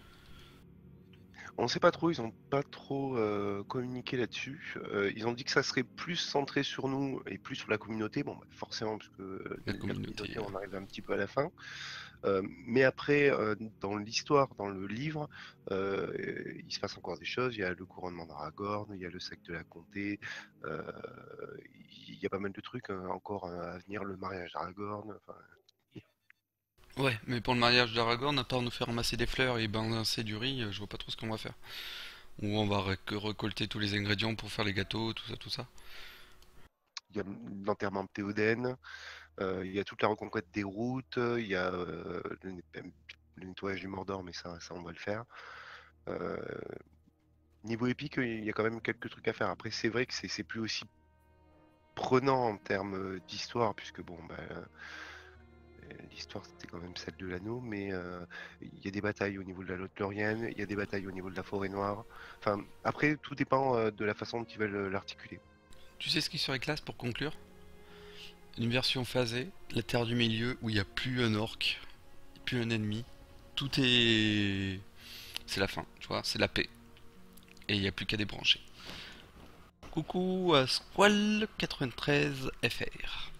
On sait pas trop, ils ont pas trop euh, communiqué là-dessus. Euh, ils ont dit que ça serait plus centré sur nous et plus sur la communauté. Bon, bah, forcément, parce que euh, La la communauté. communauté, euh, on arrive un petit peu à la fin. Euh, mais après, euh, dans l'histoire, dans le livre, euh, il se passe encore des choses. Il y a le couronnement d'Aragorn, il y a le sac de la comté, euh, il y a pas mal de trucs euh, encore euh, à venir, le mariage d'Aragorn. Enfin, Ouais, mais pour le mariage d'Aragorn, à part nous faire ramasser des fleurs et balancer du riz, euh, je vois pas trop ce qu'on va faire. Ou on va réc- récolter tous les ingrédients pour faire les gâteaux, tout ça, tout ça. il y a l'enterrement de Théoden, euh, il y a toute la reconquête des routes, il y a euh, le, le nettoyage du Mordor, mais ça, ça on va le faire. Euh, niveau épique, il y a quand même quelques trucs à faire. Après, c'est vrai que c'est c'est plus aussi prenant en termes d'histoire, puisque bon, bah, euh, l'histoire c'était quand même celle de l'anneau, mais euh, il y a des batailles au niveau de la Lothlorienne, il y a des batailles au niveau de la Forêt Noire. Enfin, après, tout dépend euh, de la façon dont ils veulent l'articuler. Tu sais ce qui serait classe pour conclure? Une version phasée, la Terre du Milieu, où il n'y a plus un orc, plus un ennemi. Tout est... C'est la fin, tu vois, c'est la paix. Et il n'y a plus qu'à débrancher. Coucou à Squall quatre-vingt-treize F R.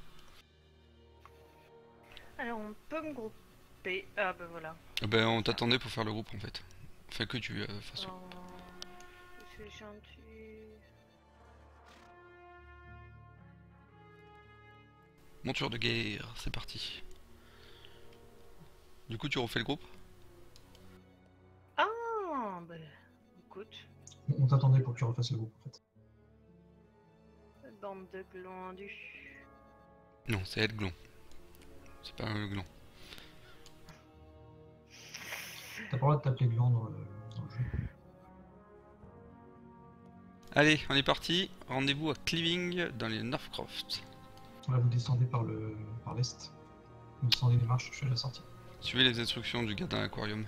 Alors, on peut me grouper. Ah, bah voilà. Eh ben, on t'attendait pour faire le groupe en fait. Enfin, que tu, euh, de toute façon. Oh, c'est gentil. Monture de guerre, c'est parti. Du coup, tu refais le groupe? Ah, bah, écoute, On t'attendait pour que tu refasses le groupe en fait. bande de glandus. Non, c'est Edglon. C'est pas un gland. T'as pas le droit de t'appeler Gland dans le, dans le jeu. Allez, on est parti. Rendez-vous à Cleaving dans les Northcroft. Là, vous descendez par le par l'est. Vous descendez les marches, je suis à la sortie. Suivez les instructions du gars dans l'aquarium.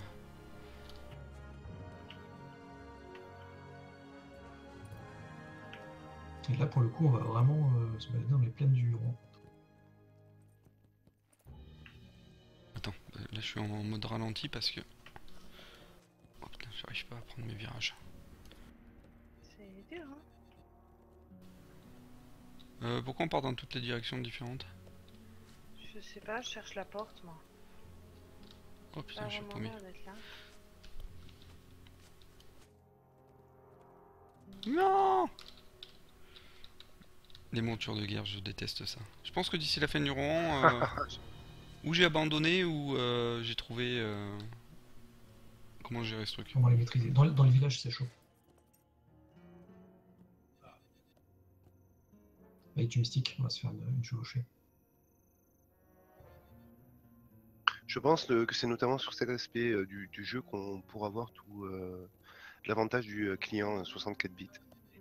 Et là, pour le coup, on va vraiment euh, se balader dans les plaines du Rouen. Attends, euh, là je suis en mode ralenti parce que... Oh putain, j'arrive pas à prendre mes virages. C'est dur, hein. Euh, pourquoi on part dans toutes les directions différentes? Je sais pas, je cherche la porte, moi. Oh putain, Ça je a suis vraiment paumé. l'air d'être là. Non! Les montures de guerre, je déteste ça. Je pense que d'ici la fin du Rouen, euh, ou j'ai abandonné, ou euh, j'ai trouvé... Euh... Comment gérer ce truc. Comment les maîtriser. Dans, dans les villages, c'est chaud. Avec du mystique, on va se faire une, une chevauchée. Je pense euh, que c'est notamment sur cet aspect euh, du, du jeu qu'on pourra voir tout euh, l'avantage du euh, client euh, soixante-quatre bits.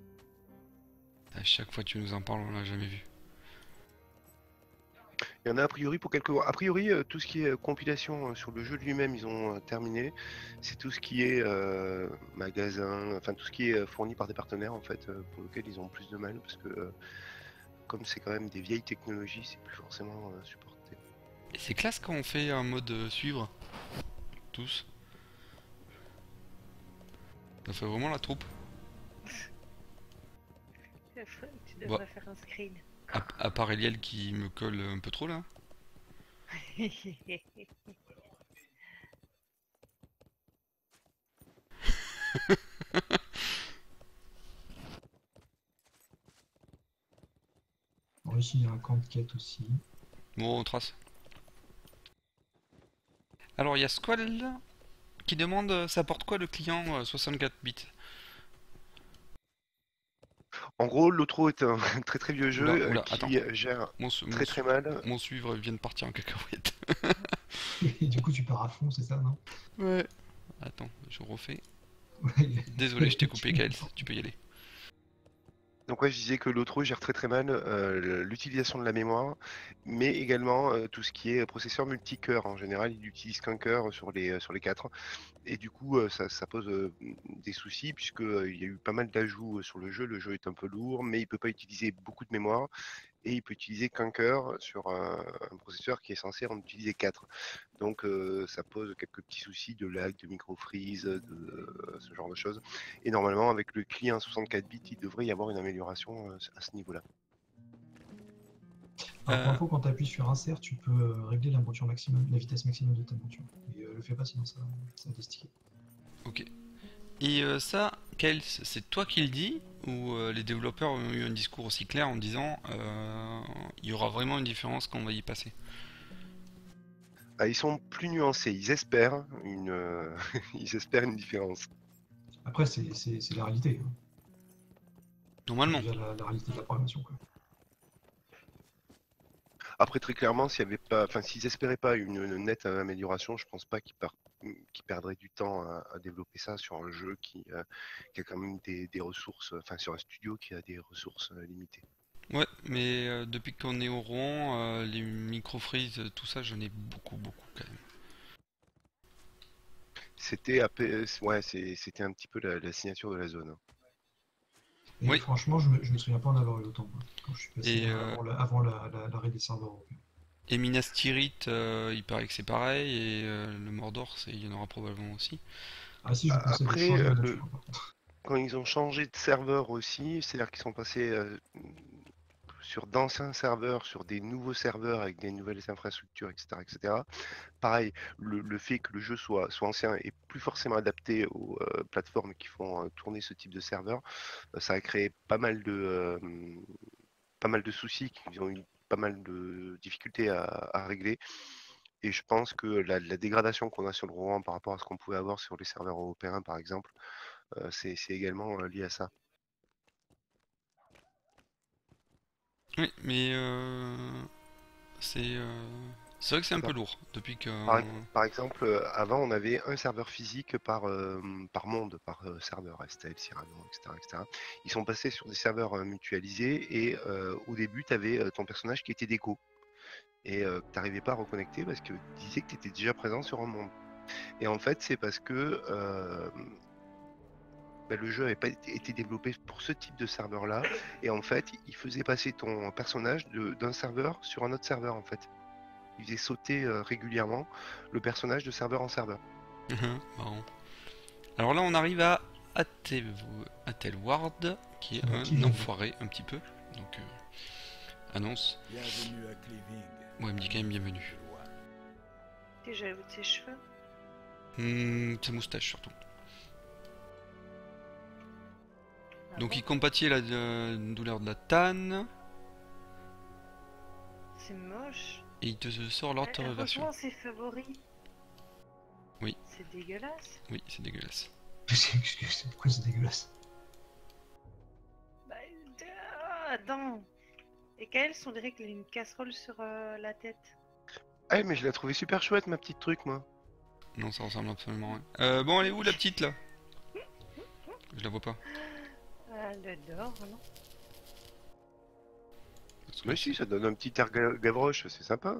À chaque fois que tu nous en parles, on l'a jamais vu. Il y en a a priori pour quelques mois. A priori, euh, tout ce qui est euh, compilation euh, sur le jeu lui-même, ils ont euh, terminé. C'est tout ce qui est euh, magasin, enfin tout ce qui est euh, fourni par des partenaires en fait, euh, pour lequel ils ont plus de mal parce que euh, comme c'est quand même des vieilles technologies, c'est plus forcément euh, supporté. Et c'est classe quand on fait un mode euh, suivre. Tous. Ça fait vraiment la troupe. Tu devrais Bah. faire un screen. À, à part Eliel qui me colle un peu trop là. Bon, ici, il y a un camp de quête aussi. Bon, on trace. Alors, il y a Squall qui demande euh, ça apporte quoi le client euh, soixante-quatre bits? En gros, l'Outro est un très très vieux jeu Oula, euh, oula, qui attends. euh, gère Mon, su- mon très su- très mal. mon suivre vient de partir en cacahuète. Et du coup, tu pars à fond, c'est ça, non? Ouais. Attends, je refais. Ouais, Désolé, je t'ai coupé, Kael. Tu peux y aller. Donc ouais, je disais que l'O trois gère très très mal euh, l'utilisation de la mémoire, mais également euh, tout ce qui est processeur multicœur. En général, il n'utilise qu'un cœur sur les, euh, sur les quatre. Et du coup, euh, ça, ça pose euh, des soucis puisque euh, il y a eu pas mal d'ajouts euh, sur le jeu. Le jeu est un peu lourd, mais il peut pas utiliser beaucoup de mémoire et il peut utiliser qu'un cœur sur un, un processeur qui est censé en utiliser quatre. Donc euh, ça pose quelques petits soucis de lag, de micro-freeze, de euh, ce genre de choses. Et normalement, avec le client soixante-quatre bits, il devrait y avoir une amélioration euh, à ce niveau-là. Alors, pour Euh, info, quand tu appuies sur insert, tu peux euh, régler la monture maximum, la vitesse maximum de ta monture. Et euh, le fais pas, sinon ça, ça va désticker. ok. Et euh, ça, Kels, c'est toi qui le dis ou euh, les développeurs ont eu un discours aussi clair en disant euh, il y aura vraiment une différence quand on va y passer? Ah, ils sont plus nuancés, ils espèrent une, euh, ils espèrent une différence. Après, c'est c'est- c'est la réalité. Hein. Normalement. C'est déjà la, la réalité de la programmation. Quoi. Après, très clairement, s'il y avait pas, enfin, s'ils espéraient pas une, une nette amélioration, je pense pas qu'ils par- qu'ils perdraient du temps à, à développer ça sur un jeu qui, euh, qui a quand même des, des ressources, enfin, sur un studio qui a des ressources euh, limitées. Ouais, mais euh, depuis qu'on est au Rouen, euh, les micro-freeze, tout ça, j'en ai beaucoup, beaucoup quand même. C'était à P- ouais, c'est- c'était un petit peu la, la signature de la zone. hein. Et Oui. franchement, je me, je me souviens pas en avoir eu autant. Moi, quand je suis passé Et, là, euh, avant la- avant la- la- l'arrêt des serveurs européens. Et Minas Tirith, euh, il paraît que c'est pareil, et euh, le Mordor, c'est- il y en aura probablement aussi. Ah si, je A- conseille de Après, changer euh, la le- monture. Par contre. quand ils ont changé de serveur aussi, c'est-à-dire qu'ils sont passés euh, sur d'anciens serveurs, sur des nouveaux serveurs avec des nouvelles infrastructures, et cetera, et cetera. Pareil, le, le fait que le jeu soit, soit ancien et plus forcément adapté aux euh, plateformes qui font euh, tourner ce type de serveur, euh, ça a créé pas mal de, euh, pas mal de soucis, qui ont eu pas mal de difficultés à, à régler. Et je pense que la, la dégradation qu'on a sur le Rouen par rapport à ce qu'on pouvait avoir sur les serveurs européens, par exemple, euh, c'est c'est également euh, lié à ça. Oui, mais euh, c'est euh, c'est vrai que c'est un peu lourd depuis que. Par, par exemple, euh, avant, on avait un serveur physique par, euh, par monde, par euh, serveur, Estelle, Cyrano, et cetera, et cetera. Ils sont passés sur des serveurs euh, mutualisés et euh, au début, tu avais ton personnage qui était déco et euh, tu n'arrivais pas à reconnecter parce que tu disais que tu étais déjà présent sur un monde. Et en fait, c'est parce que euh, bah, le jeu n'avait pas été été développé pour ce type de serveur-là et en fait, il faisait passer ton personnage de- d'un serveur sur un autre serveur en fait. Il faisait sauter euh, régulièrement le personnage de serveur en serveur. Mhm, marrant. Alors là, on arrive à Atel- Atelward, qui est Ça va, un qui vient. enfoiré un petit peu. Donc, euh, annonce. Bienvenue à Cleaving. Moi, il me dit quand même bienvenue. T'es jaloux de ses cheveux? Hmm, sa moustache surtout. Ah Donc, bon il compatit la euh, douleur de la tanne C'est moche. et il te sort l'autre Eh, version. heureusement, c'est favori. Oui. C'est dégueulasse. Oui, c'est dégueulasse. Je sais que c'est pourquoi c'est dégueulasse. Bah, euh, attends. Et Kael, on dirait qu'il a une casserole sur euh, la tête. Ah mais je l'ai trouvé super chouette ma petite truc moi. Non, ça ressemble absolument à rien. Euh, bon, elle est où la petite là? Je la vois pas. Ah, elle adore, non? Parce que Mais si, ça donne un petit air ga- Gavroche, c'est sympa.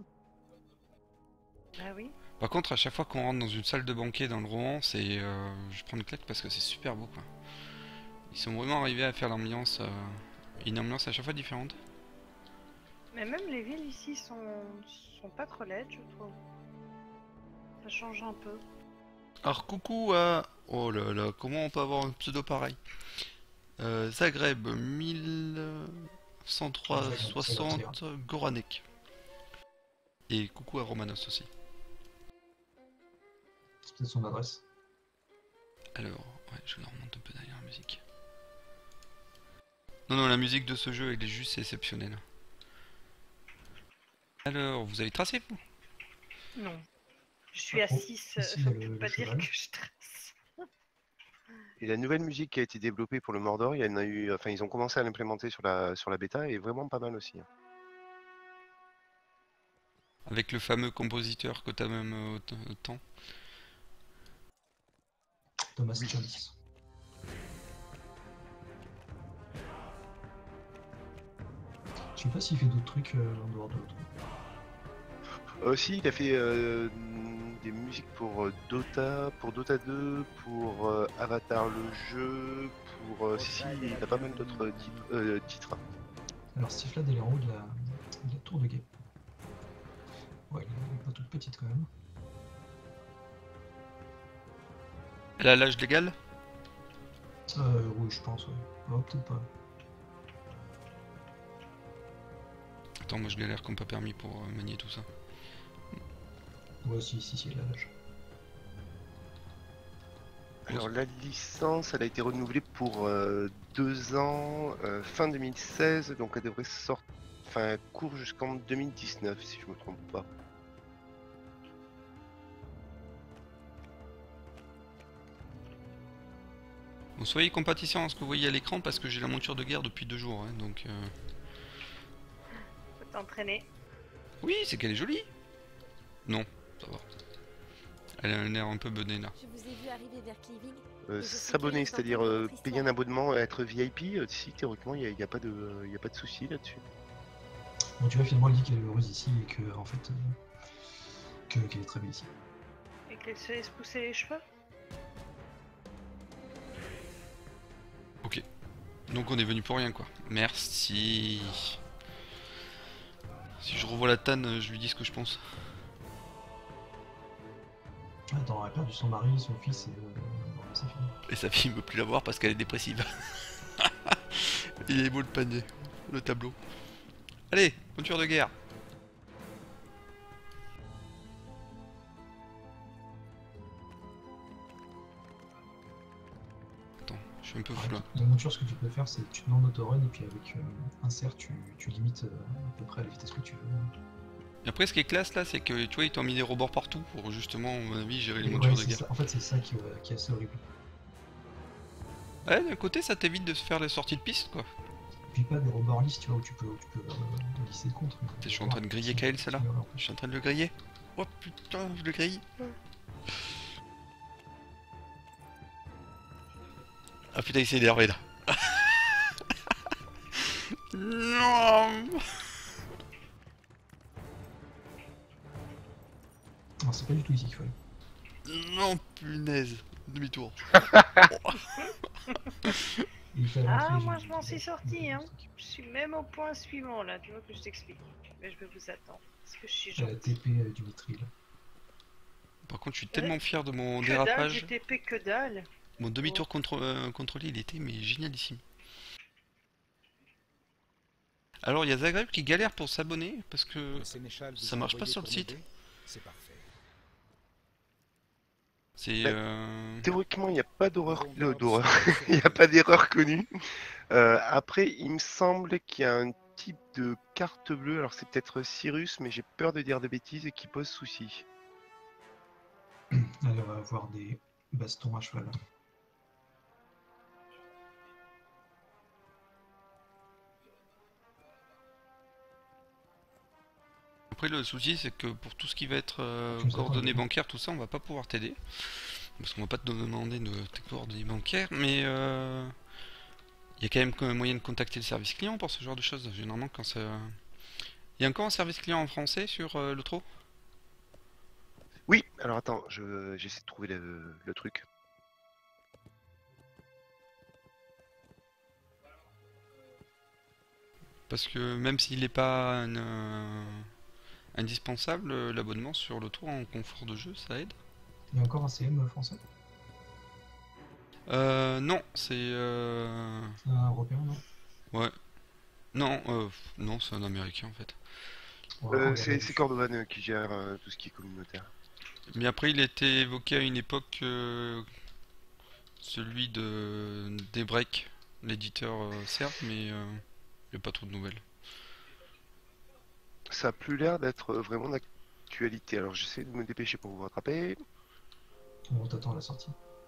Ah oui. Par contre, à chaque fois qu'on rentre dans une salle de banquet dans le Rouen, c'est, euh, je prends une claque parce que c'est super beau quoi. Ils sont vraiment arrivés à faire l'ambiance, euh, une ambiance à chaque fois différente. Mais même les villes ici sont, sont pas trop laides, je trouve. Ça change un peu. Alors coucou à... Oh là là, comment on peut avoir un pseudo pareil? euh, Zagreb mille cent trois soixante Goranek. Et coucou à Romanos aussi. C'est peut-être son adresse. Alors, ouais, je la remonte un peu derrière la musique. Non, non, la musique de ce jeu, elle est juste exceptionnelle. Alors, vous avez tracé vous? Non. Je suis Pas à trop. six, Ici, ça le- peut le pas dire cheval. que je trace. Et la nouvelle musique qui a été développée pour le Mordor, il y en a eu, enfin ils ont commencé à l'implémenter sur la sur la bêta et vraiment pas mal aussi. hein. Avec le fameux compositeur que t'as même euh, autant- autant. Thomas Jones. Je sais pas s'il fait d'autres trucs euh, en dehors de l'autre. Aussi, il a fait euh, des musiques pour euh, Dota, pour Dota deux, pour euh, Avatar le jeu, pour... euh, si, si, il a pas mal d'autres types- euh, titres. Alors Stiflad, elle est en haut de la, de la tour de guet. Ouais, elle est pas toute petite quand même. Elle a l'âge légal? Euh, oui, je pense, ouais. Oh, peut-être pas. Attends, moi je galère comme pas permis pour euh, manier tout ça. Ouais, si, si, si, elle a l'âge. Alors la licence, elle a été renouvelée pour euh, deux ans, euh, fin deux mille seize, donc elle devrait sortir, enfin, elle court jusqu'en deux mille dix-neuf si je me trompe pas. Bon, soyez compatissants à ce que vous voyez à l'écran parce que j'ai la monture de guerre depuis deux jours, hein, donc... Euh... Faut t'entraîner. Oui, c'est qu'elle est jolie. Non, ça va. Elle a un air un peu bené là. Je vous ai vu arriver vers Cleaving. Euh, Et je sais S'abonner, qu'ils sont c'est-à-dire pour euh, votre payer un histoire. abonnement, être V I P, euh, si théoriquement il n'y a, y a pas de, euh, y a pas de souci là-dessus. Bon, tu vois, finalement, elle dit qu'elle est heureuse ici et que, en fait, euh, que- qu'elle est très belle ici. Et qu'elle se laisse pousser les cheveux. Ok. Donc on est venu pour rien quoi. Merci. Si je revois la Tanne, je lui dis ce que je pense. Attends, elle a perdu son mari, son fils et euh, bon, c'est fini. Et sa fille veut plus la voir parce qu'elle est dépressive. Il est beau le panier, le tableau. Allez, monture de guerre. Attends, je suis un peu flou là. La monture, ce que tu peux faire, c'est que tu te mets en autorun et puis avec euh, insert, tu, tu limites euh, à peu près la vitesse que tu veux. Et après, ce qui est classe là, c'est que tu vois, ils t'ont mis des rebords partout pour justement, à mon avis, gérer les Et montures ouais, de c'est guerre. ça. En fait, c'est ça qui, euh, qui est assez horrible. Ouais, d'un côté, ça t'évite de se faire les sorties de piste quoi. Puis pas des rebords lisses, tu vois, où tu peux, où tu peux euh, te glisser contre. mais Je des suis en train de rebords griller qui- Kael, qui celle-là. meurent, en fait. Je suis en train de le griller. Oh putain, je le grille. Ah putain, il s'est énervé là. Non. Non, c'est pas du tout ici qu'il faut aller. Non, punaise. Demi-tour. Il fallait Ah, rentrer, moi j'ai- je m'en suis sorti, hein. truc. Je suis même au point suivant là, tu vois que je t'explique. Mais je vais vous attendre, parce que je suis J'ai la gentil. T P euh, du Mithril. Par contre, je suis tellement fier de mon Que dalle, dérapage. du T P que dalle. Mon demi-tour contre, euh, contrôlé, il était mais génialissime. Alors, il y a Zagreb qui galère pour s'abonner parce que Le sénéchal vous ça a marche pas envoyé sur le pour site. m'aider. C'est parfait. C'est. Ben, Euh... Théoriquement, il n'y a pas d'horreur, Bon, euh, bah, d'horreur. c'est- Il n'y a pas d'erreur connue. Euh, après, il me semble qu'il y a un type de carte bleue, alors c'est peut-être Cyrus, mais j'ai peur de dire des bêtises et qui pose souci. Elle va avoir des bastons à cheval. Après, le souci, c'est que pour tout ce qui va être euh, Tu nous coordonnées attends, bancaires, tout ça, on va pas pouvoir t'aider. Parce qu'on va pas te demander de tes coordonnées bancaires, mais euh, il y a quand même un moyen de contacter le service client pour ce genre de choses. Généralement, quand ça. Il y a encore un service client en français sur euh, le trot? Oui, alors attends, je, j'essaie de trouver le, le truc. Parce que même s'il n'est pas un, euh, indispensable, euh, l'abonnement sur le trot en confort de jeu, ça aide. Il y a encore un C M français? Euh, non, c'est. Euh... Un européen, non? Ouais. Non, euh, non, c'est un américain en fait. Ouais, Euh, ouais, c'est ouais. c'est Cordovan euh, qui gère euh, tout ce qui est communautaire. Mais après, il était évoqué à une époque euh, celui de Daybreak, l'éditeur euh, serbe, mais euh, il n'y a pas trop de nouvelles. Ça a plus l'air d'être vraiment d'actualité, alors j'essaie de me dépêcher pour vous rattraper. On t'attend à la sortie.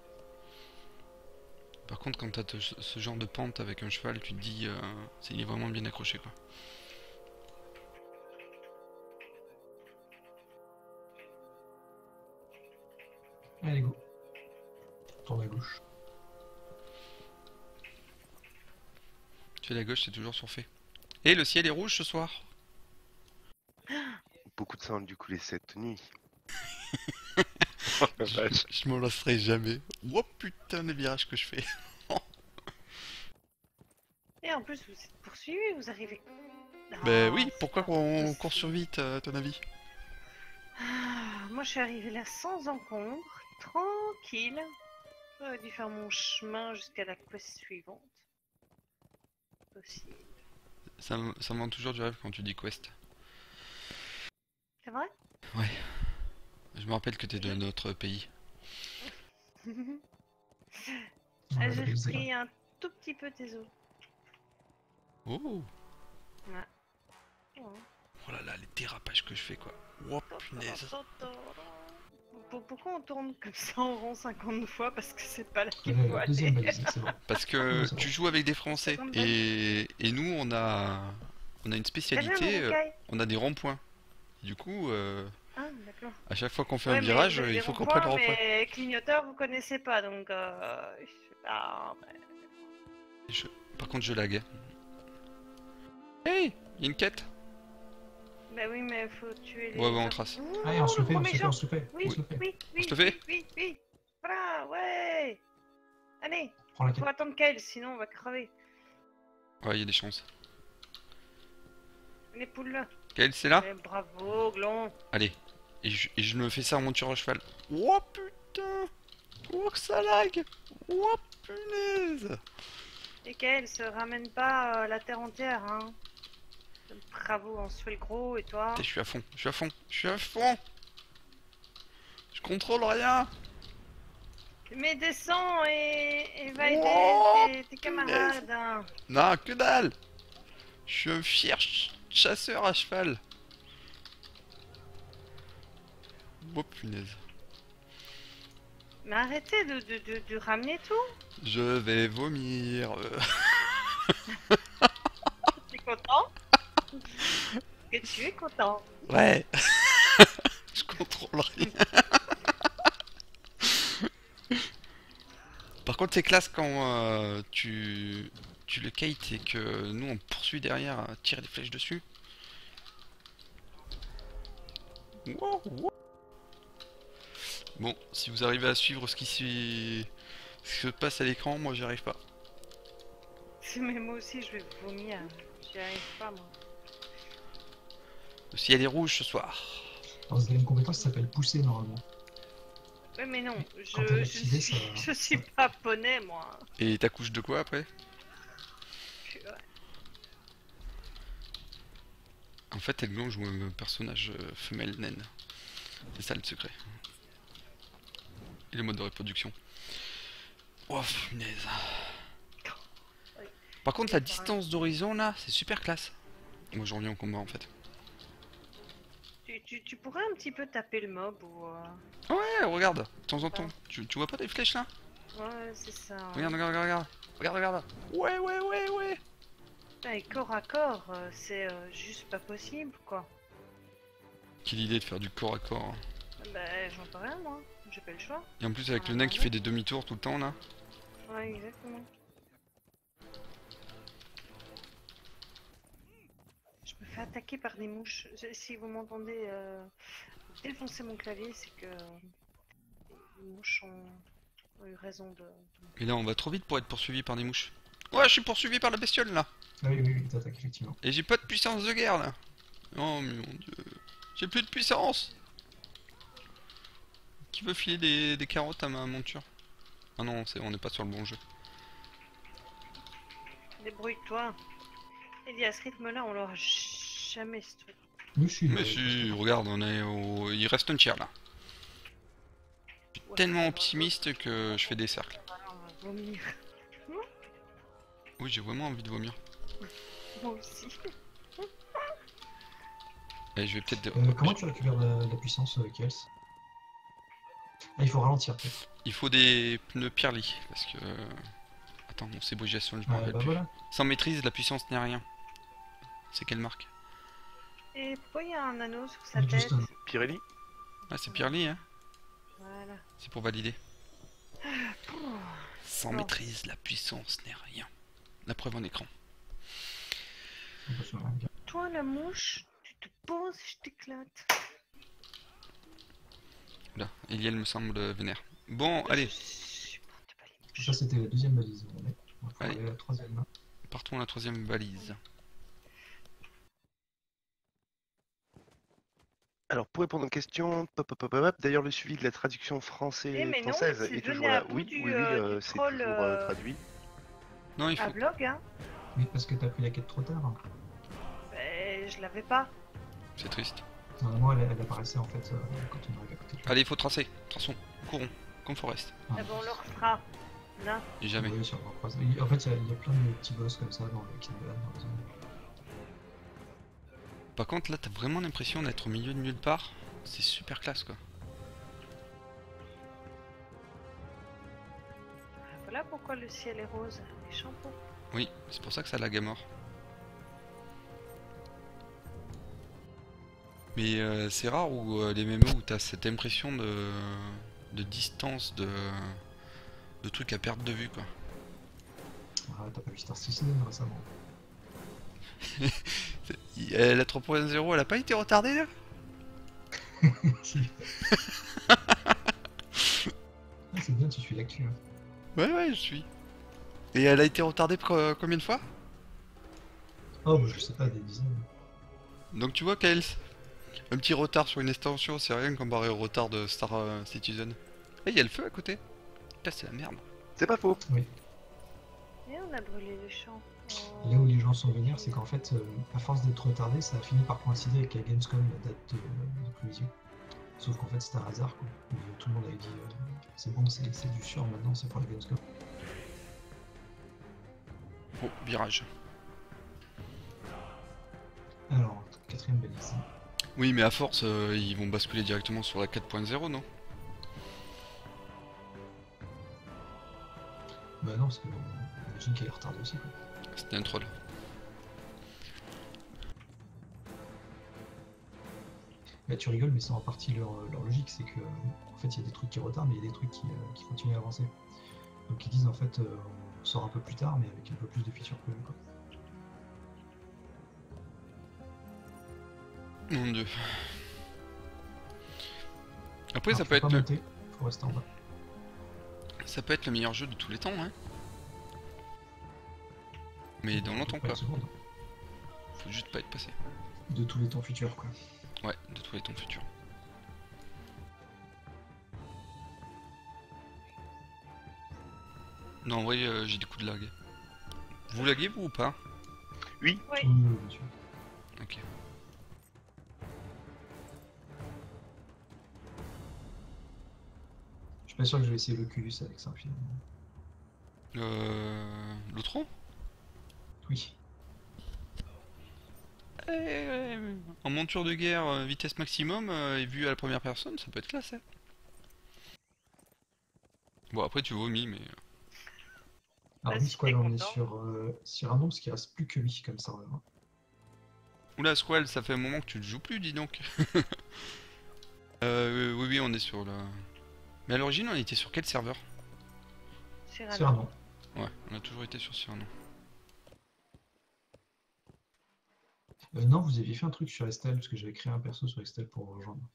Par contre, quand t'as te- ce genre de pente avec un cheval, tu te dis, euh, c'est- il est vraiment bien accroché quoi. Allez, go. Tourne à gauche. Tu fais la gauche, c'est toujours surfait. Et le ciel est rouge ce soir. Beaucoup de sang a dû couler cette nuit. je je m'en lasserai jamais. Oh putain les virages que je fais. Et en plus, vous êtes poursuivis, vous arrivez. Ben Oh, oui, c'est pourquoi pas qu'on possible. court sur vite à ton avis? Ah, moi, je suis arrivée là sans encombre, tranquille. J'aurais dû faire mon chemin jusqu'à la quest suivante. Possible. Ça, me- ça me vend toujours du rêve quand tu dis quest. C'est vrai? Ouais. Je me rappelle que t'es de notre pays. Ah, j'ai repris un tout petit peu tes os. Oh. Ouais. Ouais. Oh là là, les dérapages que je fais quoi. Oh punaise. Pour- Pourquoi on tourne comme ça en rond cinquante fois? Parce que c'est pas là qu'il Euh, faut aller. deuxième balise, c'est bon. Parce que Ouais, c'est tu bon. joues avec des Français Seconde et, et nous on a on a une spécialité, euh, on a des ronds-points. Du coup, euh, Ah, d'accord. à chaque fois qu'on fait Ouais, un mais virage, vous avez il des faut qu'on ronds-points, prenne le rond-point. mais clignoteur, vous connaissez pas, donc euh... je sais pas, mais- Je- Par contre, je lag. Hey, il y a une quête. Bah oui, mais faut tuer les... Ouais, ouais, on trace. Ouh, Allez, on se le fait, gros on se le fait, méchant. on se le fait. Oui, On se le fait. oui, oui, On se le fait oui, oui, oui. Voilà, ouais. Allez, Prends la faut quête. attendre Kyle, sinon on va crever. Ouais, il y a des chances. Les poules là. Quel c'est là? Eh, bravo, Glon. Allez. Et je, et je me fais ça en monture à cheval. Oh putain. Oh que ça lag. Oh punaise. Et Kyle se ramène pas euh, la terre entière, hein. Bravo, on se fait le gros, et toi? Je suis à fond, je suis à fond, je suis à fond. Je contrôle rien. Mais descends et, et va aider Oh, tes, tes camarades. Hein. Non, que dalle. Je suis un fier ch- chasseur à cheval. Oh punaise. Mais arrêtez de, de, de, de ramener tout. Je vais vomir. euh. Tu es content? Que tu es content? Ouais. Je contrôle rien. Par contre, c'est classe quand euh, tu, tu le kite et que nous on poursuit derrière à tirer des flèches dessus. Wow, wow. Bon, si vous arrivez à suivre ce qui, suit... ce qui se passe à l'écran, moi j'y arrive pas. Mais moi aussi je vais vomir. J'y arrive pas moi. Le ciel est rouge ce soir. Alors, vous avez une compétence qui s'appelle pousser normalement. Ouais mais non, Quand je, elle est je, activée, suis, ça- je suis pas poney moi. Et ta couche de quoi après? Ouais. En fait, Elglon joue un personnage euh, femelle naine. C'est ça le secret. Et le mode de reproduction. Oh, punaise. Par contre, la distance d'horizon là, c'est super classe. Moi, je reviens au combat en fait. Tu, tu, tu pourrais un petit peu taper le mob ou... euh, Ouais, regarde, de temps en temps. Tu, tu vois pas des flèches là? Ouais, c'est ça. hein. Regarde, regarde, regarde, regarde. Regarde, regarde. Ouais, ouais, ouais, ouais. Putain, et corps à corps, euh, c'est euh, juste pas possible quoi. Quelle idée de faire du corps à corps. hein. Bah j'en peux rien moi, j'ai pas le choix. Et en plus, avec Ah, le nain qui ouais. fait des demi-tours tout le temps là. Ouais, exactement. Je me fais attaquer par des mouches. Je- Si vous m'entendez euh, défoncer mon clavier, c'est que les mouches ont, ont eu raison de... Et là, on va trop vite pour être poursuivi par des mouches. Ouais, je suis poursuivi par la bestiole là. Ah oui, oui, oui, t'attaques effectivement. Et j'ai pas de puissance de guerre là. Oh mon dieu. J'ai plus de puissance. Qui veut filer des, des carottes à ma monture? Ah non, c'est on n'est pas sur le bon jeu. Débrouille-toi. Et dit à ce rythme-là, on l'aura jamais ce truc. Mais si, Mais euh, si, regarde, on est au... il reste un tiers là. Je suis Ouais, tellement on va- optimiste que je fais des cercles. on va vomir. Oui, j'ai vraiment envie de vomir. Moi aussi. Et je vais peut-être... Euh, comment tu récupères de, de la puissance, euh, Kels? Ah, il faut ralentir peut-être. Il faut des pneus Pirelli, parce que... Attends, mon c'est Bogisation, je me Ouais, rappelle bah plus. voilà. Sans maîtrise, la puissance n'est rien. C'est quelle marque? Et pourquoi il y a un anneau sur sa Oui, tête? juste un- Pirelli? Ah, c'est Pirelli, hein. Voilà. C'est pour valider. Pouh. Sans Bon. maîtrise, la puissance n'est rien. La preuve en écran. On peut se faire un gars. Toi, la mouche, tu te poses, je t'éclate. Là, Eliel me semble vénère. Bon, allez, Je supporte pas les mouches. Ça, c'était la deuxième balise. On est. On va Allez. aller à la troisième. partons à la troisième balise. Alors, pour répondre aux questions, pop, pop, pop, pop, d'ailleurs, le suivi de la traduction Eh, mais non, française c'est est toujours venu à là. bout Oui, du, oui, oui, euh, euh, du c'est troll, toujours euh, euh, traduit. Non, il À faut... blog, hein. Oui, parce que t'as pris la quête trop tard. Ben, je l'avais pas. C'est triste. Normalement, elle, elle apparaissait en fait euh, quand on arrive à côté de lui. Allez, il faut tracer. Traçons. Courons. Comme Forest. Ah, Eh ben, on le refera. Là. Et jamais. Oui, sur le croisé. En fait, il y, a- il y a plein de petits boss comme ça dans le Kindle, dans la zone. Par contre, là, t'as vraiment l'impression d'être au milieu de nulle part. C'est super classe, quoi. Voilà pourquoi le ciel est rose. Les shampoings. Oui, c'est pour ça que ça lag à mort. Mais euh, c'est rare où euh, les M M O où t'as cette impression de, de distance, de, de trucs à perte de vue, quoi. Ah, t'as pas vu Star Citizen récemment. Euh, la trois point zéro, elle a pas été retardée, là? Si. Ah, c'est bien, tu suis l'actu. Hein. Ouais, ouais, je suis. Et elle a été retardée pro- combien de fois? Oh, bah, je sais pas, des dizaines. Donc tu vois, Kaels, un petit retard sur une extension, c'est rien comparé au retard de Star euh, Citizen. Eh, il y a le feu à côté. Putain, c'est la merde. C'est pas faux. Oui. Et on a brûlé le champ. Oh. Là où les gens sont vénères, c'est qu'en fait, euh, à force d'être retardé, ça a fini par coïncider avec la Gamescom, la date de, de prévision. Sauf qu'en fait, c'était un hasard, quoi. Mais tout le monde avait dit, euh, c'est bon, c'est c'est du sûr, maintenant, c'est pour la Gamescom. Oh, virage. Alors, quatrième balise. Oui, mais à force, euh, ils vont basculer directement sur la quatre point zéro, non? Bah non, parce que on imagine qu'elle est retardée aussi, quoi. C'était un troll. Bah, tu rigoles, mais c'est en partie leur, leur logique, c'est que en fait il y a des trucs qui retardent, mais il y a des trucs qui, euh, qui continuent à avancer. Donc ils disent en fait euh, on sort un peu plus tard, mais avec un peu plus de features prévues, quoi. Mon dieu. Après, Alors, ça faut peut être pas le... monter, faut rester en bas. ça peut être le meilleur jeu de tous les temps, hein. Mais dans longtemps, Pas quoi. une seconde. Faut juste pas être passé. De tous les temps futurs, quoi. Ouais, de tous les temps futurs. Non, en vrai, euh, j'ai des coups de lag. Vous laguez, vous, ou pas? Oui. Oui. Oui, oui, bien sûr. Ok. Je suis pas sûr que je vais essayer l'Oculus avec ça, finalement. Euh... L'autre? Oui. Euh, en monture de guerre, euh, vitesse maximum, euh, et vu à la première personne, ça peut être classe, hein. Bon, après, tu vomis, mais... Alors, Bah, lui, si Squall, t'es on est content. sur, euh, sur un nombre, parce qu'il reste plus que lui comme serveur. Hein. Oula, Squall, ça fait un moment que tu le joues plus, dis donc. euh, oui, oui, on est sur la... Mais à l'origine, on était sur quel serveur? Cyrano. Sur un nom. Ouais, on a toujours été sur Cyrano. Euh, non, vous aviez fait un truc sur Estelle, parce que j'avais créé un perso sur Estelle pour vous rejoindre.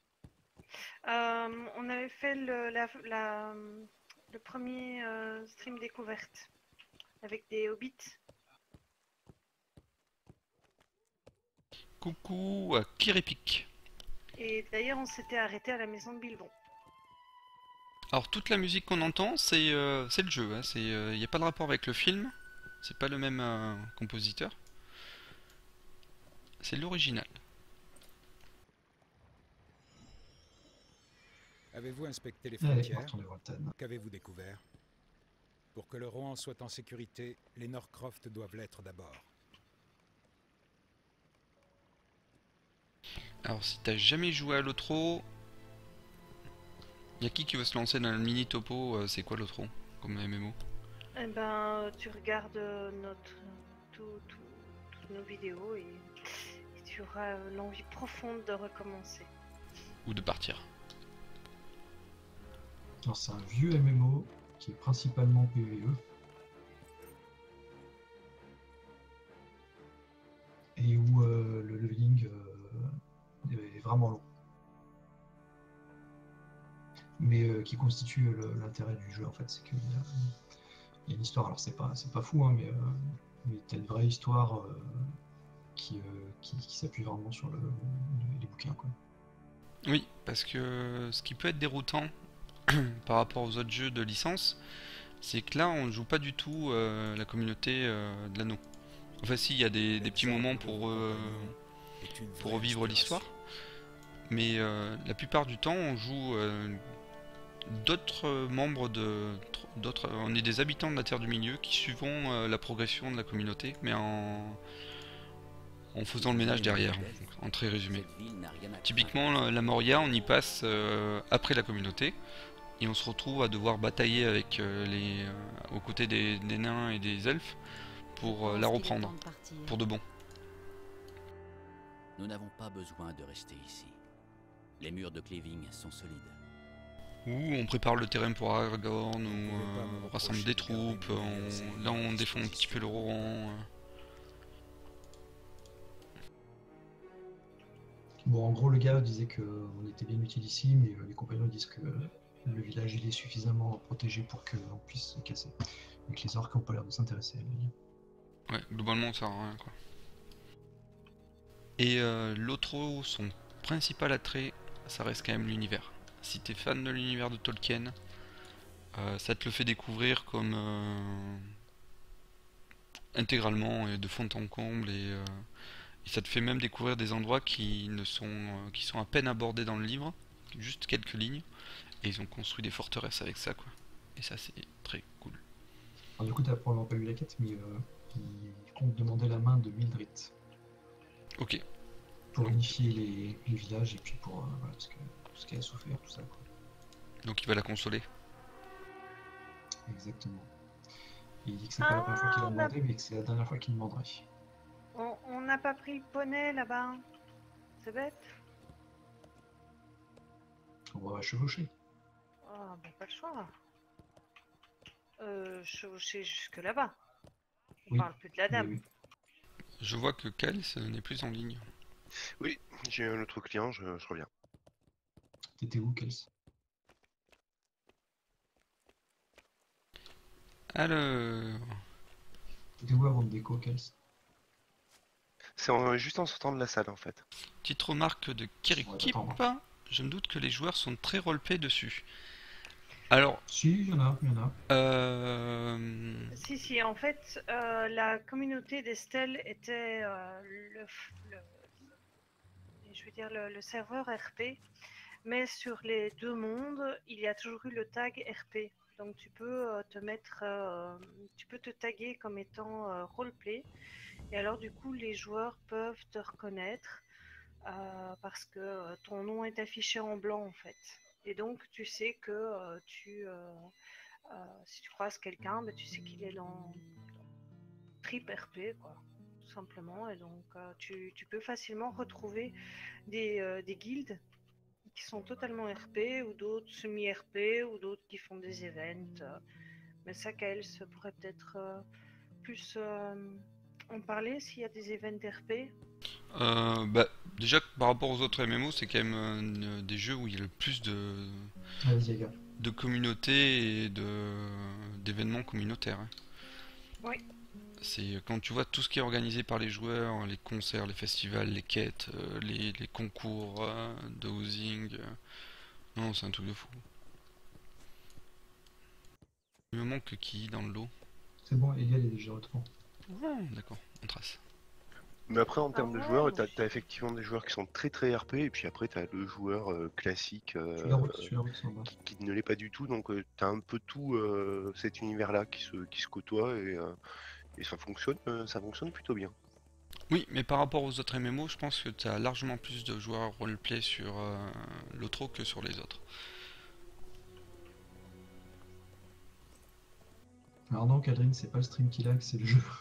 Euh, on avait fait le, la, la- le premier euh, stream découverte avec des hobbits. Coucou à Kiripik. Et d'ailleurs, on s'était arrêté à la maison de Bilbon. Alors, toute la musique qu'on entend, c'est euh, c'est le jeu, hein. C'est, il n'y a pas de rapport avec le film. C'est pas le même euh, compositeur. C'est l'original. Avez-vous inspecté les Allez, on va frontières? retourner voir Tan. Qu'avez-vous découvert? Pour que le Rohan soit en sécurité, les Norcroft doivent l'être d'abord. Alors, si t'as jamais joué à l'Otro, y a qui qui veut se lancer dans le mini topo? euh, C'est quoi l'Otro comme M M O? Eh ben, tu regardes euh, notre, tout- tout- toutes nos vidéos et, et tu auras euh, l'envie profonde de recommencer. Ou de partir? Alors, c'est un vieux M M O qui est principalement P V E. vraiment long. Mais euh, qui constitue l'intérêt du jeu en fait, c'est qu'il y, y a une histoire. Alors c'est pas c'est pas fou, hein, mais euh, mais t'as une vraie histoire euh, qui, euh, qui, qui s'appuie vraiment sur le, le, les bouquins quoi. Oui, parce que ce qui peut être déroutant par rapport aux autres jeux de licence, c'est que là on ne joue pas du tout euh, la communauté euh, de l'anneau. Enfin si, il y a des, des petits moments pour, euh, pour revivre l'histoire, mais euh, la plupart du temps on joue euh, d'autres membres de... d'autres, on est des habitants de la Terre du Milieu qui suivons euh, la progression de la communauté, mais en, en faisant le ménage derrière, en, en très résumé. Typiquement la, la Moria, on y passe euh, après la communauté, et on se retrouve à devoir batailler avec euh, les, euh, aux côtés des, des nains et des elfes pour euh, la reprendre, pour de bon. Nous n'avons pas besoin de rester ici. Les murs de Cléving sont solides. Ou on prépare le terrain pour Aragorn, ou euh, on rassemble des troupes, on... là on défend un petit peu le Rohan. Euh. Bon, en gros, le gars disait qu'on était bien utile ici, mais les compagnons disent que le village il est suffisamment protégé pour qu'on puisse se casser. Et que les orques n'ont pas l'air de s'intéresser à lui. Ouais, globalement ça sert à rien quoi. Et euh, l'autre, son principal attrait, ça reste quand même l'univers. Si t'es fan de l'univers de Tolkien, euh, ça te le fait découvrir comme euh, intégralement et de fond en comble, et, euh, et ça te fait même découvrir des endroits qui ne sont euh, qui sont à peine abordés dans le livre, juste quelques lignes, et ils ont construit des forteresses avec ça quoi. Et ça c'est très cool. Alors du coup t'as probablement pas lu la quête, mais euh, il compte demander la main de Mildred. Ok. Pour unifier les, les villages et puis pour euh, voilà, parce que tout ce qu'elle a souffert, tout ça quoi. Donc il va la consoler. Exactement. Et il dit que c'est pas la première fois qu'il a demandé, mais que c'est la dernière fois qu'il demanderait. On n'a pas pris le poney là-bas. C'est bête. On va chevaucher. Ah, bah pas le choix. Euh, chevaucher jusque là-bas. On Oui. parle plus de la dame. Oui, oui. Je vois que Kels n'est plus en ligne. Oui, j'ai un autre client, je, je reviens. T'étais où, Kels? Alors... T'étais où avant de déco, Kels? C'est en- juste en sortant de la salle en fait. Petite remarque de Kirikip, Ouais, je me doute que les joueurs sont très roleplay dessus. Alors... Si, il y en a, il y en a. Euh... Si, si, en fait, euh, la communauté d'Estelle était euh, le, le- je veux dire, le, le serveur R P, mais sur les deux mondes, il y a toujours eu le tag R P. Donc tu peux euh, te mettre, euh, tu peux te taguer comme étant euh, roleplay, et alors du coup les joueurs peuvent te reconnaître euh, parce que euh, ton nom est affiché en blanc en fait. Et donc tu sais que euh, tu, euh, euh, si tu croises quelqu'un, ben, tu sais qu'il est dans trip R P quoi, tout simplement. Et donc euh, tu, tu peux facilement retrouver des, euh, des guildes qui sont totalement R P ou d'autres semi-R P ou d'autres qui font des events. euh. Mais ça, Kael, ça pourrait peut-être euh, plus euh, en parler s'il y a des events R P. Euh, bah, déjà par rapport aux autres M M O, c'est quand même euh, des jeux où il y a le plus de, Vas-y, gars. de communautés et de d'événements communautaires. Hein. Oui. C'est quand tu vois tout ce qui est organisé par les joueurs, les concerts, les festivals, les quêtes, euh, les, les concours euh, de housing. euh, Non, c'est un truc de fou. Il me manque qui dans le lot? C'est bon, Eliel est déjà retour. Ah, d'accord, on trace. Mais après, en termes Ah de ouais. joueurs, t'as as effectivement des joueurs qui sont très très R P, et puis après, t'as le joueur euh, classique euh, Suis la route, suis la route, ça va. qui, qui ne l'est pas du tout. Donc, euh, t'as un peu tout euh, cet univers-là qui se, qui se côtoie, et, euh, et ça fonctionne, euh, ça fonctionne plutôt bien. Oui, mais par rapport aux autres M M O, je pense que tu as largement plus de joueurs roleplay sur euh, l'autre que sur les autres. Alors non, Cadrine, c'est pas le stream qui lag, c'est le jeu.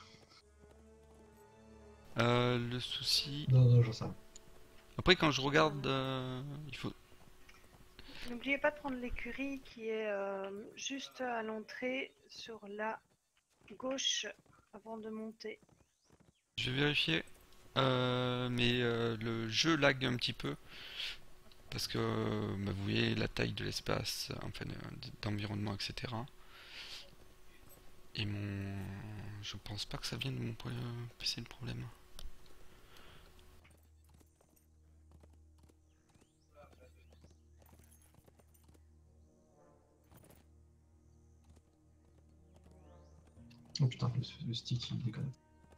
Euh, le souci... Non, non, j'en sais rien. Après, quand je regarde, euh, il faut... N'oubliez pas de prendre l'écurie qui est euh, juste à l'entrée sur la gauche avant de monter. Je vais vérifier. Euh, mais euh, le jeu lag un petit peu. Parce que, euh, bah, vous voyez la taille de l'espace, enfin euh, d'environnement, et cetera. Et mon... Je pense pas que ça vienne de mon P C le problème. Oh putain, le, le stick il déconne.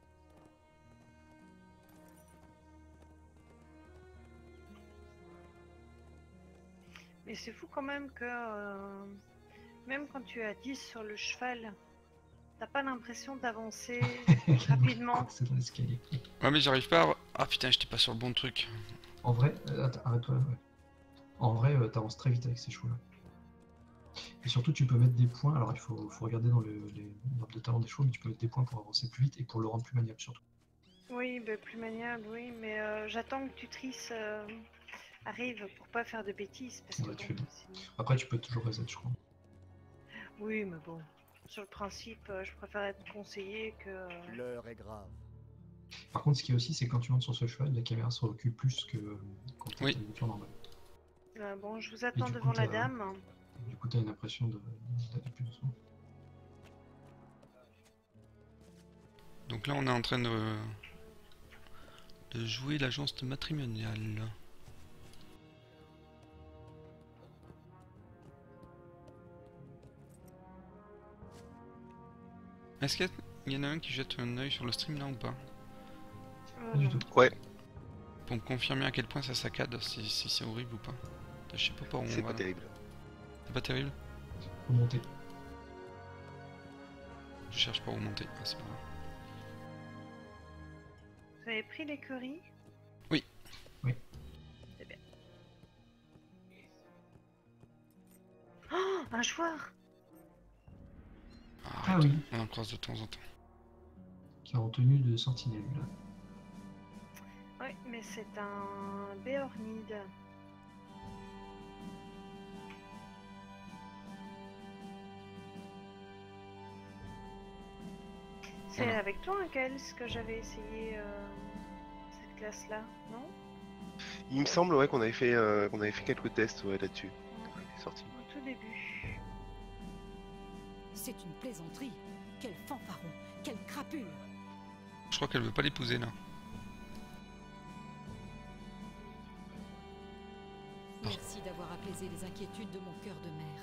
Mais c'est fou quand même que euh, même quand tu as dix sur le cheval, t'as pas l'impression d'avancer rapidement. C'est dans l'escalier. Ouais, mais j'arrive pas à... Ah putain, j'étais pas sur le bon truc. En vrai, euh, attends, arrête-toi là, ouais. En vrai, euh, t'avances très vite avec ces chevaux là. Et surtout, tu peux mettre des points. Alors, il faut, faut regarder dans le, les arbres de talent des chevaux, mais tu peux mettre des points pour avancer plus vite et pour le rendre plus maniable surtout. Oui, bah, plus maniable, oui, mais euh, j'attends que Tutrice euh, arrive pour pas faire de bêtises. Parce Ouais, que, tu fais bon, bien. sinon- Après, tu peux toujours reset, je crois. Oui, mais bon, sur le principe, euh, je préfère être conseillé que. euh, L'heure est grave. Par contre, ce qu'il y a aussi, c'est que quand tu montes sur ce cheval, la caméra se recule plus que euh, quand tu as Oui. une voiture normale. euh, bon, je vous attends du devant coup, la t'as- dame. Du coup, tu as une impression de- d'aller plus doucement. Donc là, on est en train de, de jouer l'agence matrimoniale. Est-ce qu'il y en a un qui jette un œil sur le stream là ou pas? Euh, Pas du non. tout. Ouais, Pour me confirmer à quel point ça saccade, si, si c'est horrible ou pas. Je sais pas par où on c'est va. pas là. terrible. C'est pas terrible? Faut monter. Je cherche par où monter. Ah, c'est pas grave. Vous avez pris l'écurie? Oui. Oui. C'est bien. Oh, un joueur! Ah oui, On en croise de temps en temps. qui est en tenue de sentinelle là. Oui, mais c'est un béornide. C'est Voilà. avec toi, Kels, que j'avais essayé euh, cette classe-là, non? Il me semble ouais, qu'on avait fait euh, qu'on avait fait quelques tests ouais, là-dessus. quand il est sorti. Au tout début. C'est une plaisanterie. Quel fanfaron, quelle crapule. Je crois qu'elle veut pas l'épouser là. Merci d'avoir apaisé les inquiétudes de mon cœur de mère.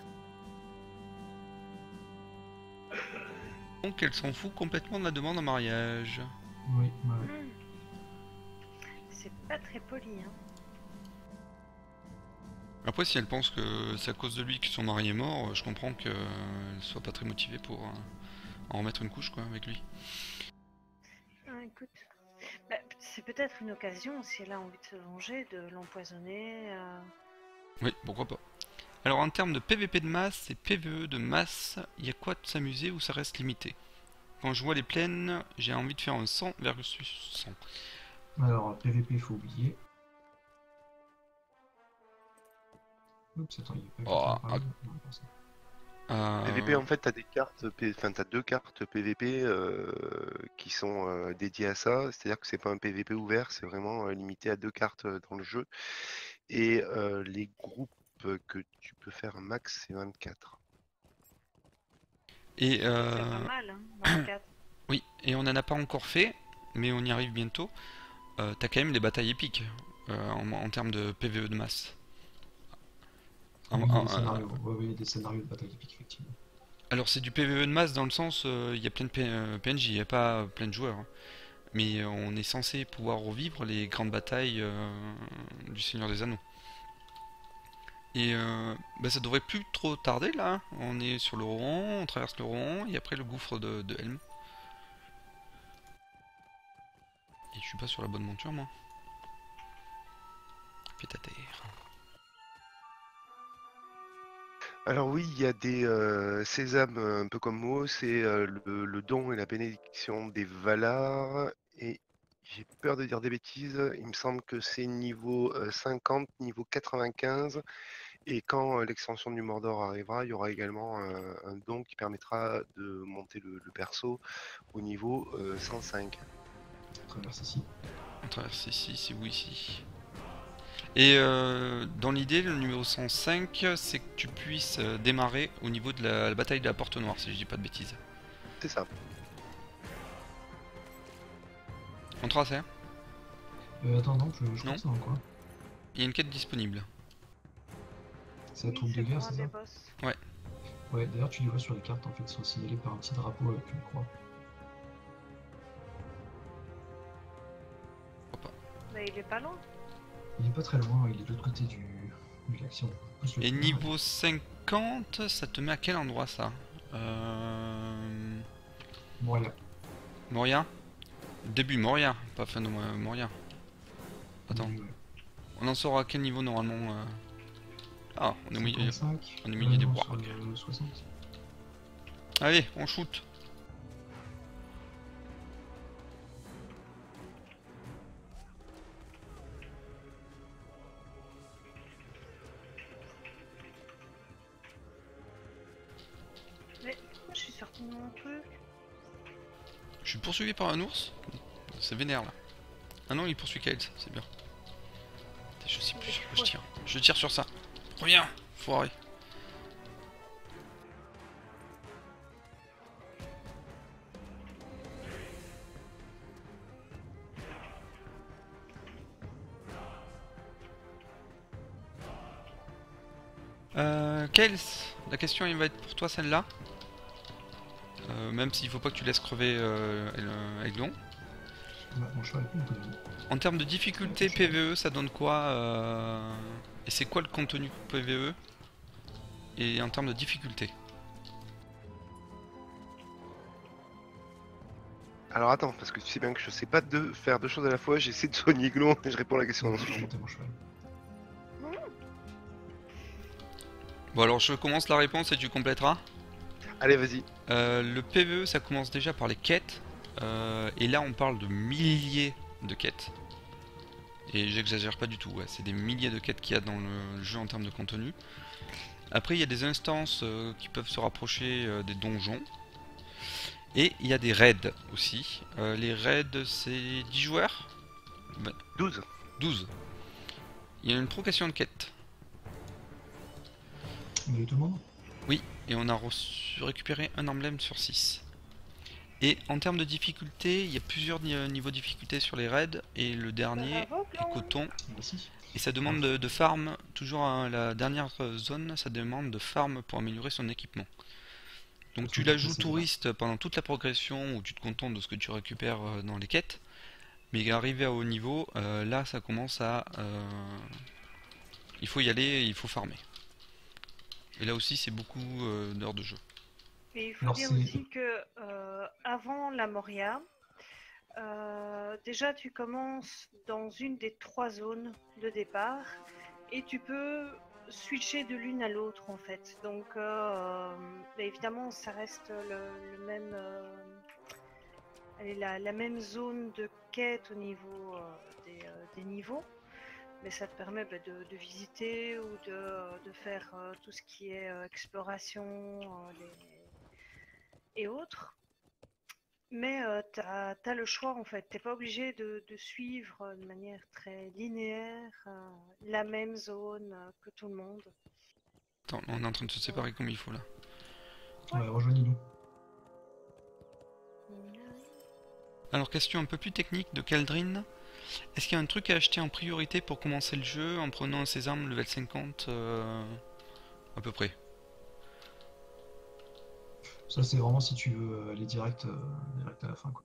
Donc elle s'en fout complètement de la demande en mariage. Oui, ouais. Hmm. C'est pas très poli, hein. Après, si elle pense que c'est à cause de lui que son mari est mort, je comprends qu'elle soit pas très motivée pour euh, en remettre une couche quoi avec lui. Ah, écoute, bah, c'est peut-être une occasion, si elle a envie de se venger, de l'empoisonner. euh. Oui, pourquoi pas. Alors en termes de P V P de masse et P V E de masse, il y a quoi de s'amuser ou ça reste limité? Quand je vois les plaines, j'ai envie de faire un cent versus cent. Alors, P V P, faut oublier. Oups, attends, il y a pas Oh, quelqu'un par ah. là. Non, pas ça. Euh, P V P en fait t'as des cartes, P- enfin t'as deux cartes P V P euh, qui sont euh, dédiées à ça, c'est-à-dire que c'est pas un P V P ouvert, c'est vraiment euh, limité à deux cartes euh, dans le jeu. Et euh, les groupes que tu peux faire max c'est vingt-quatre. Et C'est euh, pas mal, hein, vingt-quatre. oui, et on en a pas encore fait, mais on y arrive bientôt. Euh, T'as quand même les batailles épiques euh, en, en termes de P V E de masse. En- Oui, en- des scénarios. Ouais, oui, des scénarios de bataille épique, effectivement. Alors c'est du P V E de masse dans le sens, euh, il y a plein de P- euh, P N J, il n'y a pas plein de joueurs. hein. Mais euh, on est censé pouvoir revivre les grandes batailles euh, du Seigneur des Anneaux. Et euh, bah, ça devrait plus trop tarder là. hein. On est sur le Rohan, on traverse le Rohan et après le gouffre de, de Helm. Et je suis pas sur la bonne monture moi. Pied à terre. Alors oui, il y a des euh, sésames euh, un peu comme moi, c'est euh, le, le don et la bénédiction des Valar, et j'ai peur de dire des bêtises, il me semble que c'est niveau euh, cinquante, niveau quatre-vingt-quinze, et quand euh, l'extension du Mordor arrivera, il y aura également euh, un don qui permettra de monter le, le perso au niveau euh, cent cinq. Traverse ici. On traverse ici, c'est où ici? Et euh, dans l'idée, le numéro cent cinq, c'est que tu puisses euh, démarrer au niveau de la, la bataille de la Porte Noire, si je dis pas de bêtises. C'est ça. On trace, hein? Euh, attends, non, je, je crois Non. que c'est dans quoi? Il y a une quête disponible. C'est la troupe de guerre, c'est ça? Ouais. Ouais, d'ailleurs, tu les vois sur les cartes, en fait, ils sont signalés par un petit drapeau avec une croix. Bah, il est pas loin. Il est pas très loin, il est de l'autre côté du, de l'action. Et niveau cinquante, ça te met à quel endroit ça? euh... Moria. Moria? Début Moria, pas fin de Mo- Moria. Attends. Début, ouais. On en sort à quel niveau normalement euh... Ah, on est au milieu, cinquante-cinq, on est au milieu euh, des non, bois. sur le soixante. Allez, on shoot. Mais je suis sorti de mon truc. Je suis poursuivi par un ours. C'est vénère là. Ah non, il poursuit Kales, c'est bien. Je sais plus sur quoi je tire. Je tire sur ça. Reviens, foiré. Euh, Kales, la question il va être pour toi celle-là. Euh, même s'il faut pas que tu laisses crever euh, Aiglon. Bah, mon cheval est plus de... En termes de difficulté P V E, ça donne quoi euh... Et c'est quoi le contenu P V E? Et en termes de difficulté? Alors attends, parce que tu sais bien que je sais pas de faire deux choses à la fois, j'essaie de soigner Glon et je réponds à la question ensuite. Bon alors je commence la réponse et tu compléteras. Allez, vas-y. Euh, le P V E, ça commence déjà par les quêtes. Euh, et là on parle de milliers de quêtes. Et j'exagère pas du tout, ouais, c'est des milliers de quêtes qu'il y a dans le jeu en termes de contenu. Après il y a des instances euh, qui peuvent se rapprocher euh, des donjons. Et il y a des raids aussi. Euh, les raids c'est dix joueurs ben, douze. douze. Il y a une progression de quêtes. Il y a eu tout le monde? Oui, et on a reçu, récupéré un emblème sur six. Et en termes de difficulté, il y a plusieurs niveaux de difficulté sur les raids, et le dernier est coton. Et ça demande de, de farm, toujours à la dernière zone, ça demande de farm pour améliorer son équipement. Donc tu la joues touriste pendant toute la progression, où tu te contentes de ce que tu récupères dans les quêtes. Mais arrivé à haut niveau, euh, là ça commence à... Euh, il faut y aller, il faut farmer. Et là aussi c'est beaucoup euh, d'heures de jeu. Et il faut dire aussi que euh, avant la Moria, euh, déjà tu commences dans une des trois zones de départ et tu peux switcher de l'une à l'autre en fait. Donc euh, évidemment ça reste le, le même, euh, la, la même zone de quête au niveau euh, des, euh, des niveaux. Mais ça te permet bah, de, de visiter ou de, de faire euh, tout ce qui est euh, exploration euh, les... et autres. Mais euh, tu as le choix en fait. Tu n'es pas obligé de, de suivre euh, de manière très linéaire euh, la même zone euh, que tout le monde. Attends, on est en train de se séparer comme il faut là. Ouais, ouais rejoignez-nous. Alors question un peu plus technique de Caldrine. Est-ce qu'il y a un truc à acheter en priorité pour commencer le jeu en prenant ses armes level cinquante euh, à peu près? Ça c'est vraiment si tu veux aller direct, euh, direct à la fin quoi.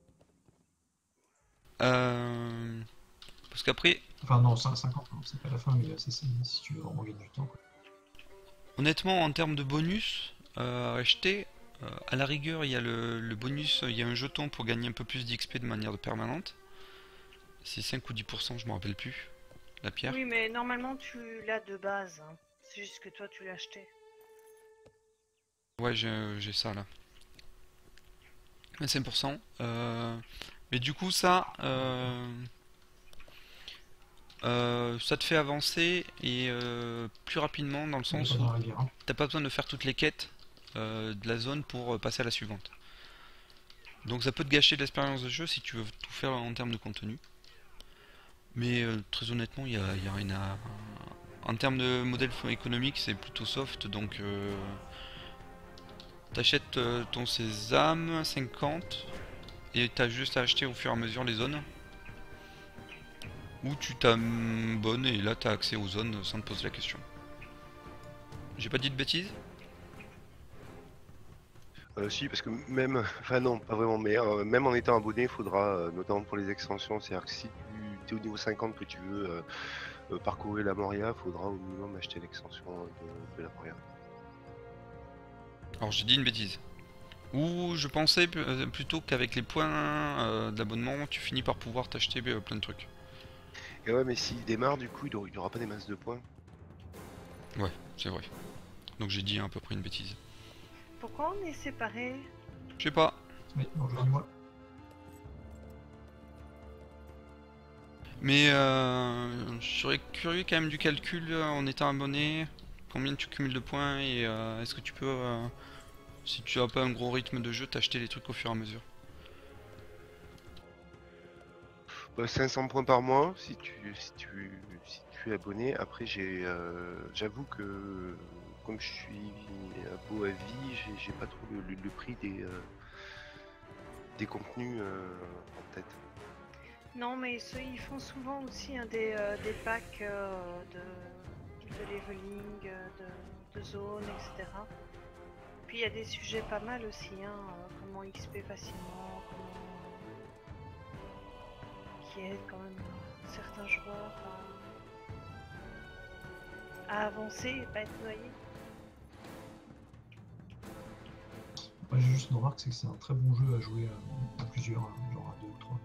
Euh... Parce qu'après... Enfin non, cinquante, c'est pas la fin mais c'est si tu veux vraiment gagner du temps quoi. Honnêtement en termes de bonus euh, à acheter, euh, à la rigueur il y a le, le bonus, il y a un jeton pour gagner un peu plus d'X P de manière permanente. C'est cinq ou dix pour cent, je me rappelle plus. La pierre. Oui, mais normalement tu l'as de base. Hein. C'est juste que toi tu l'as acheté. Ouais, j'ai ça là. vingt-cinq pour cent. Euh... Mais du coup, ça. Euh... Euh, ça te fait avancer et euh, plus rapidement dans le sens où t'as pas besoin de faire toutes les quêtes euh, de la zone pour passer à la suivante. Donc ça peut te gâcher de l'expérience de jeu si tu veux tout faire en termes de contenu. Mais euh, très honnêtement, il y a, y a rien à. En termes de modèle économique, c'est plutôt soft, donc euh, t'achètes euh, ton sésame cinquante et t'as juste à acheter au fur et à mesure les zones. Ou tu t'abonnes et là t'as accès aux zones sans te poser la question. J'ai pas dit de bêtises? Euh, si, parce que même, enfin non, pas vraiment, mais euh, même en étant abonné, il faudra, euh, notamment pour les extensions, c'est-à-dire que si tu es au niveau cinquante que tu veux euh, euh, parcourir la Moria, il faudra au minimum acheter l'extension de, de la Moria. Alors j'ai dit une bêtise. Ou je pensais euh, plutôt qu'avec les points euh, d'abonnement, tu finis par pouvoir t'acheter euh, plein de trucs. Et ouais, mais s'il démarre, du coup, il n'y aura pas des masses de points. Ouais, c'est vrai. Donc j'ai dit à peu près une bêtise. Pourquoi on est séparés? Je sais pas. Oui, rejoins-moi. Mais euh, je serais curieux quand même du calcul euh, en étant abonné. Combien tu cumules de points et euh, est-ce que tu peux, euh, si tu as pas un gros rythme de jeu, t'acheter les trucs au fur et à mesure. Bah, cinq cents points par mois si tu, si tu, si tu es abonné. Après, j'ai, euh, j'avoue que comme je suis abo à vie, j'ai, j'ai pas trop le, le- le prix des, euh, des contenus euh, en tête. Non, mais ce- ils font souvent aussi hein, des, euh, des packs euh, de, de leveling, euh, de, de zones, et cetera. Puis il y a des sujets pas mal aussi, hein, euh, comment X P facilement, comment... qui aident quand même euh, certains joueurs à, à avancer et pas être noyés. Moi j'ai juste une remarque, c'est que c'est un très bon jeu à jouer à, à plusieurs, hein, genre à deux ou trois.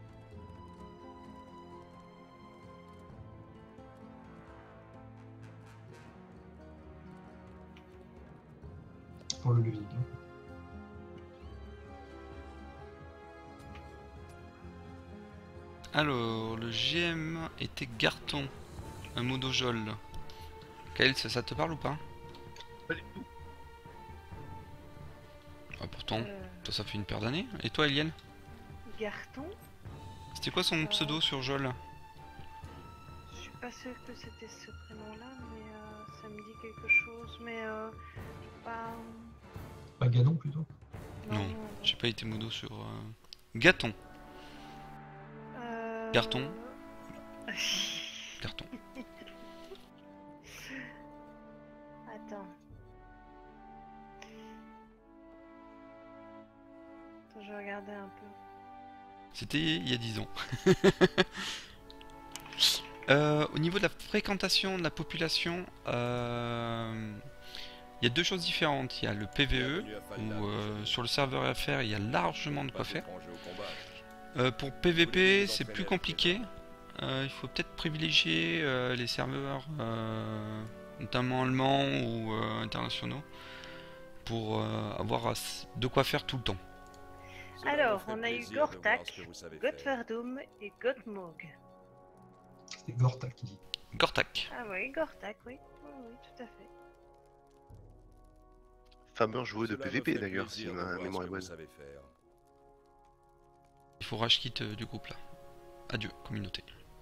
Pour le leveling. Hein. Alors, le G M était Garton, un modojol. Kael, ça, ça te parle ou pas? Pas du tout. Ah, pourtant, Euh, toi ça fait une paire d'années. Et toi, Eliane? Garton, C'était quoi son Euh. pseudo sur Jol? je suis pas sûre que c'était ce prénom-là, mais euh, ça me dit quelque chose, mais euh, pas... Pas Ganon plutôt. Non, j'ai pas été modo sur... Euh... Gaton. Euh... Garton. Carton. Attends. Attends, je vais regarder un peu. C'était il y a dix ans. euh, au niveau de la fréquentation de la population, euh, il y a deux choses différentes. Il y a le P V E, où euh, sur le serveur F R il y a largement de quoi faire. Euh, pour P V P c'est plus compliqué. Euh, il faut peut-être privilégier euh, les serveurs, euh, notamment allemands ou euh, internationaux, pour euh, avoir de quoi faire tout le temps. Alors, on a eu Gortak, Gotverdum et Gottmog. C'était Gortak qui dit. Gortak. Ah oui, Gortak, oui. Oui, oui, tout à fait. Fameux joueur de P V P d'ailleurs, si ma mémoire est bonne. Il faut rage quitte euh, du groupe là. Adieu, communauté.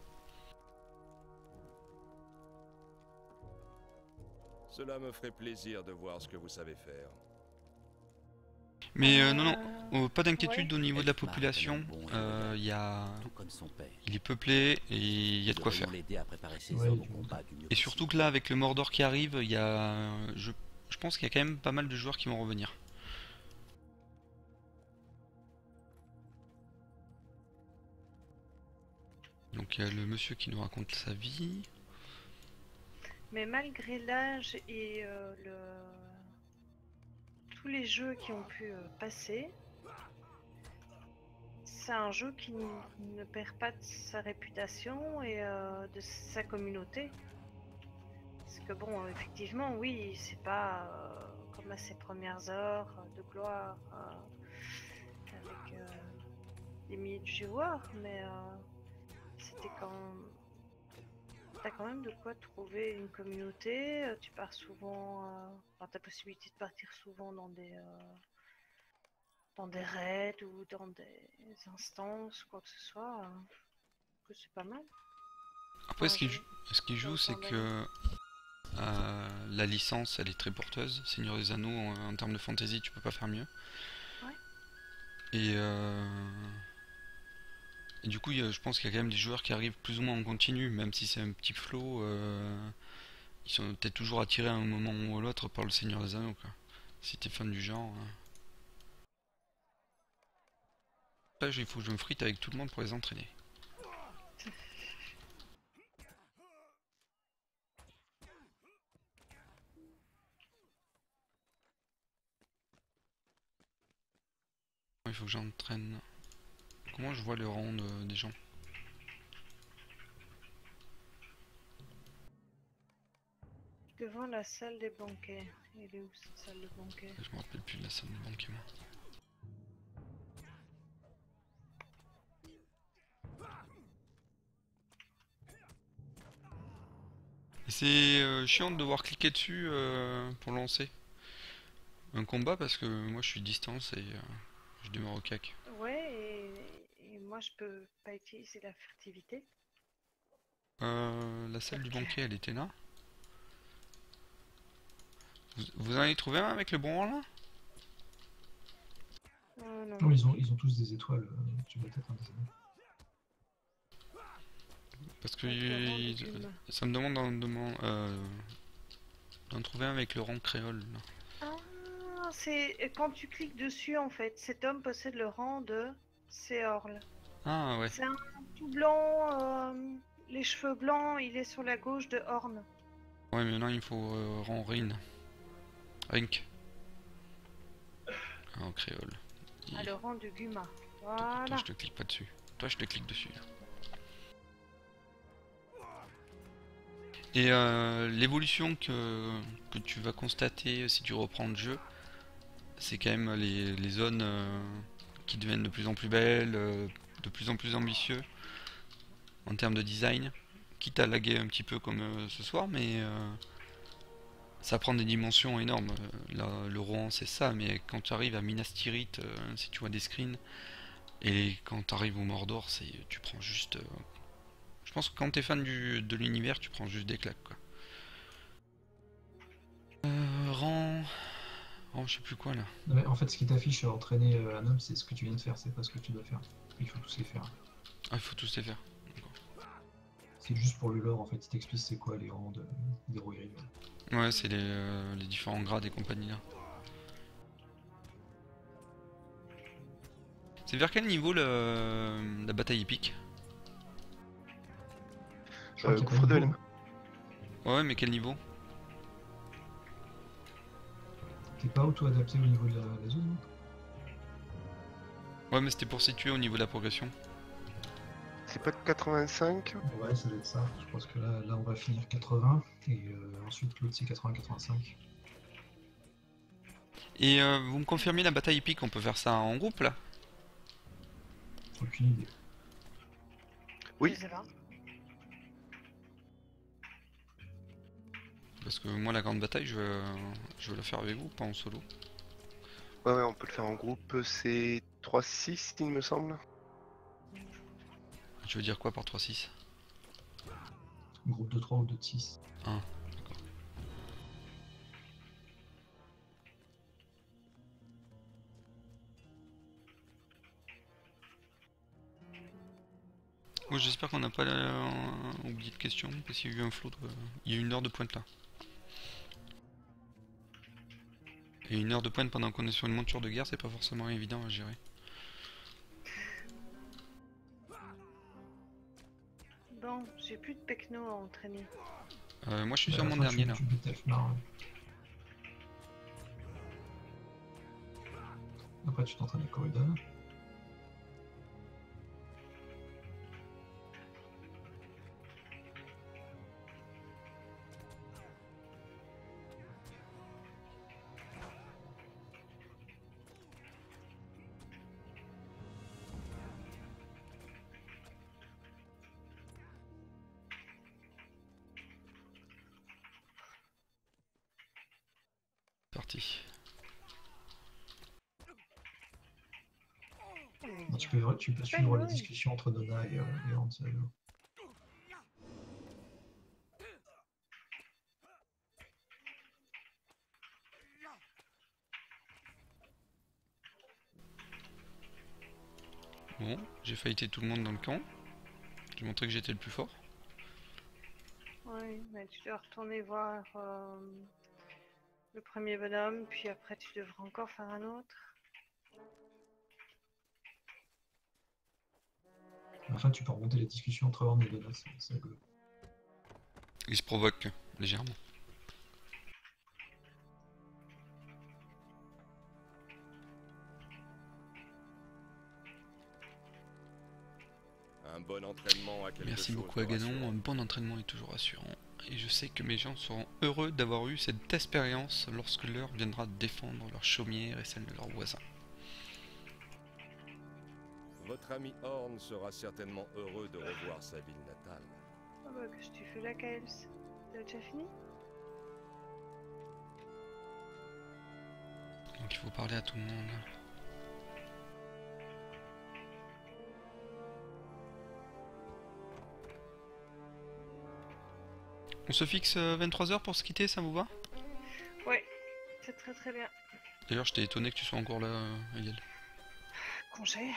Cela me ferait plaisir de voir ce que vous savez faire. Mais euh, Euh, non, non, euh, pas d'inquiétude ouais. au niveau de la population. Euh, il y a... Il est peuplé et il y a de quoi faire. Ouais, Et surtout que là, avec le Mordor qui arrive, il y a... Je, je pense qu'il y a quand même pas mal de joueurs qui vont revenir. Donc il y a le monsieur qui nous raconte sa vie. Mais malgré l'âge et euh, le... tous les jeux qui ont pu euh, passer, c'est un jeu qui ne perd pas de sa réputation et euh, de sa communauté. Parce que bon, euh, effectivement, oui, c'est pas euh, comme à ses premières heures de gloire euh, avec euh, des milliers de joueurs, mais euh, c'était quand même... T'as quand même de quoi trouver une communauté, euh, tu pars souvent, euh, enfin, t'as possibilité de partir souvent dans des euh, dans des raids ou dans des instances, quoi que ce soit, euh, que c'est pas mal. Après, ce Ah, qui, oui. jou- ce qui joue, c'est J'entends que euh, la licence, elle est très porteuse. Seigneur des Anneaux, en, en termes de fantasy, tu peux pas faire mieux. Ouais. Et, euh, et du coup, il y a- je pense qu'il y a quand même des joueurs qui arrivent plus ou moins en continu, même si c'est un petit flow. euh, ils sont peut-être toujours attirés à un moment ou à l'autre par le Seigneur des Anneaux, quoi. Si t'es fan du genre. hein. Là, il faut que je me frite avec tout le monde pour les entraîner. Il faut que j'entraîne. Comment je vois le rang de- des gens? Devant la salle des banquets. Il est où cette salle de banquet? Je me rappelle plus de la salle de banquet, moi. Et c'est euh, chiant de devoir cliquer dessus euh, pour lancer un combat parce que moi je suis distance et euh, je démarre au cac. Ouais, et, et moi je peux pas utiliser la furtivité. Euh, la salle du Ok. banquet, elle était là. Vous, vous en avez trouvé un avec le bon rang là? Euh, non. Non, ils ont, ils ont tous des étoiles. euh, Tu vois peut-être un des anneaux. Parce que Avec le rang il- d'écume. ça me demande d'en demand- euh, d'en trouver un avec le rang créole. Là. Ah, c'est quand tu cliques dessus en fait. Cet homme possède le rang de Séorl. Ah ouais. C'est un tout blanc, euh, les cheveux blancs, il est sur la gauche de Horn. Ouais, mais maintenant il faut euh, rang Rin. Rink. En créole. À Et- le rang de Guma. Toi, Voilà. je te clique pas dessus. Toi, je te clique dessus. Et euh, l'évolution que, que tu vas constater si tu reprends le jeu, c'est quand même les, les zones euh, qui deviennent de plus en plus belles, euh, de plus en plus ambitieux en termes de design. Quitte à laguer un petit peu comme euh, ce soir, mais euh, ça prend des dimensions énormes. Euh, Là, le Rohan, c'est ça, mais quand tu arrives à Minas Tirith, euh, si tu vois des screens, et quand tu arrives au Mordor, c'est tu prends juste. euh, Je pense que quand t'es fan du, de l'univers, tu prends juste des claques, quoi. Euh, rang... rang, je sais plus quoi, là. Non, mais en fait, ce qui t'affiche à entraîner euh, un homme, c'est ce que tu viens de faire, c'est pas ce que tu dois faire. Il faut tous les faire. Ah, il faut tous les faire. C'est juste pour le lore, en fait, il t'explique c'est quoi les rangs de, des héros Irrivel. Ouais, c'est les, euh, les différents grades et compagnie, là. C'est vers quel niveau le, la bataille épique? Je crois Euh, qu'il y a pas gouffre de de niveau, Helm. hein. Ouais, mais quel niveau? T'es pas auto-adapté au niveau de la, la zone, non? Ouais, mais c'était pour situer au niveau de la progression. C'est pas de quatre-vingt-cinq? Ouais, ça doit être ça. Je pense que là, là on va finir quatre-vingts, et euh, ensuite l'autre c'est quatre-vingts quatre-vingt-cinq. Et euh, vous me confirmez la bataille épique, on peut faire ça en groupe, là? Aucune idée. Oui. Je sais pas. Parce que moi, la grande bataille, je veux, je veux la faire avec vous, pas en solo. Ouais, ouais, on peut le faire en groupe. C'est trois six, il me semble. Tu veux dire quoi par trois six? Groupe de trois ou deux de six. Ah. Moi j'espère qu'on n'a pas euh, oublié de questions, parce qu'il y a eu un flot de... Il y a une heure de pointe là. Et une heure de pointe pendant qu'on est sur une monture de guerre, c'est pas forcément évident à gérer. Bon, j'ai plus de pecno à entraîner. Euh, moi je suis Bah, sur à la mon fin, dernier tu, là. tu butes Elfmar, ouais. Après tu t'entraînes avec Corridon. Parti. Tu peux, tu peux suivre les discussions entre Nona et, euh, et Hans. euh, Bon, j'ai fighté tout le monde dans le camp. J'ai montré que j'étais le plus fort. Oui, mais tu dois retourner voir euh, le premier bonhomme, puis après tu devras encore faire un autre. Enfin, tu peux remonter les discussions entre Horn et Donna, c'est rigolo. Il se provoque légèrement. Un bon entraînement à quelque Merci chose beaucoup de Aganon, rassurant. un bon entraînement est toujours rassurant. Et je sais que mes gens seront heureux d'avoir eu cette expérience lorsque l'heure viendra de défendre leur chaumière et celle de leurs voisins. Votre ami Horn sera certainement heureux de revoir sa ville natale. Ah bah, qu'est-ce que tu fais là, Kaels? T'as déjà fini? Donc il faut parler à tout le monde. On se fixe vingt-trois heures pour se quitter, ça vous va? Ouais, c'est très très bien. D'ailleurs, j'étais étonné que tu sois encore là, euh, Ayel. Congé.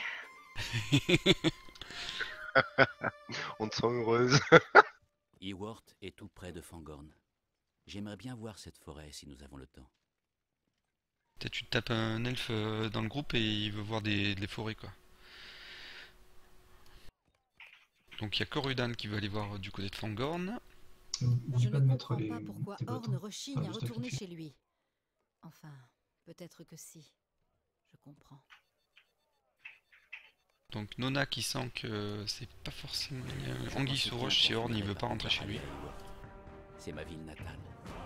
On te sent heureuse. Ewort est tout près de Fangorn. J'aimerais bien voir cette forêt si nous avons le temps. Peut-être tu te tapes un elfe euh, dans le groupe et il veut voir des, des forêts, quoi. Donc il y a Corrudan qui veut aller voir euh, du côté de Fangorn. N'oublie Je pas ne de mettre comprends les pas pourquoi tes Horn bâtons. rechigne Enfin, à juste à retourner cliquer. chez lui. Enfin, peut-être que si. Je comprends. Donc Nona qui sent que c'est pas forcément euh, Je anguille pense sous bien roche qu'on chez Horn, il finirait veut par pas en rentrer chez lui. parler à Ewort. C'est ma ville natale.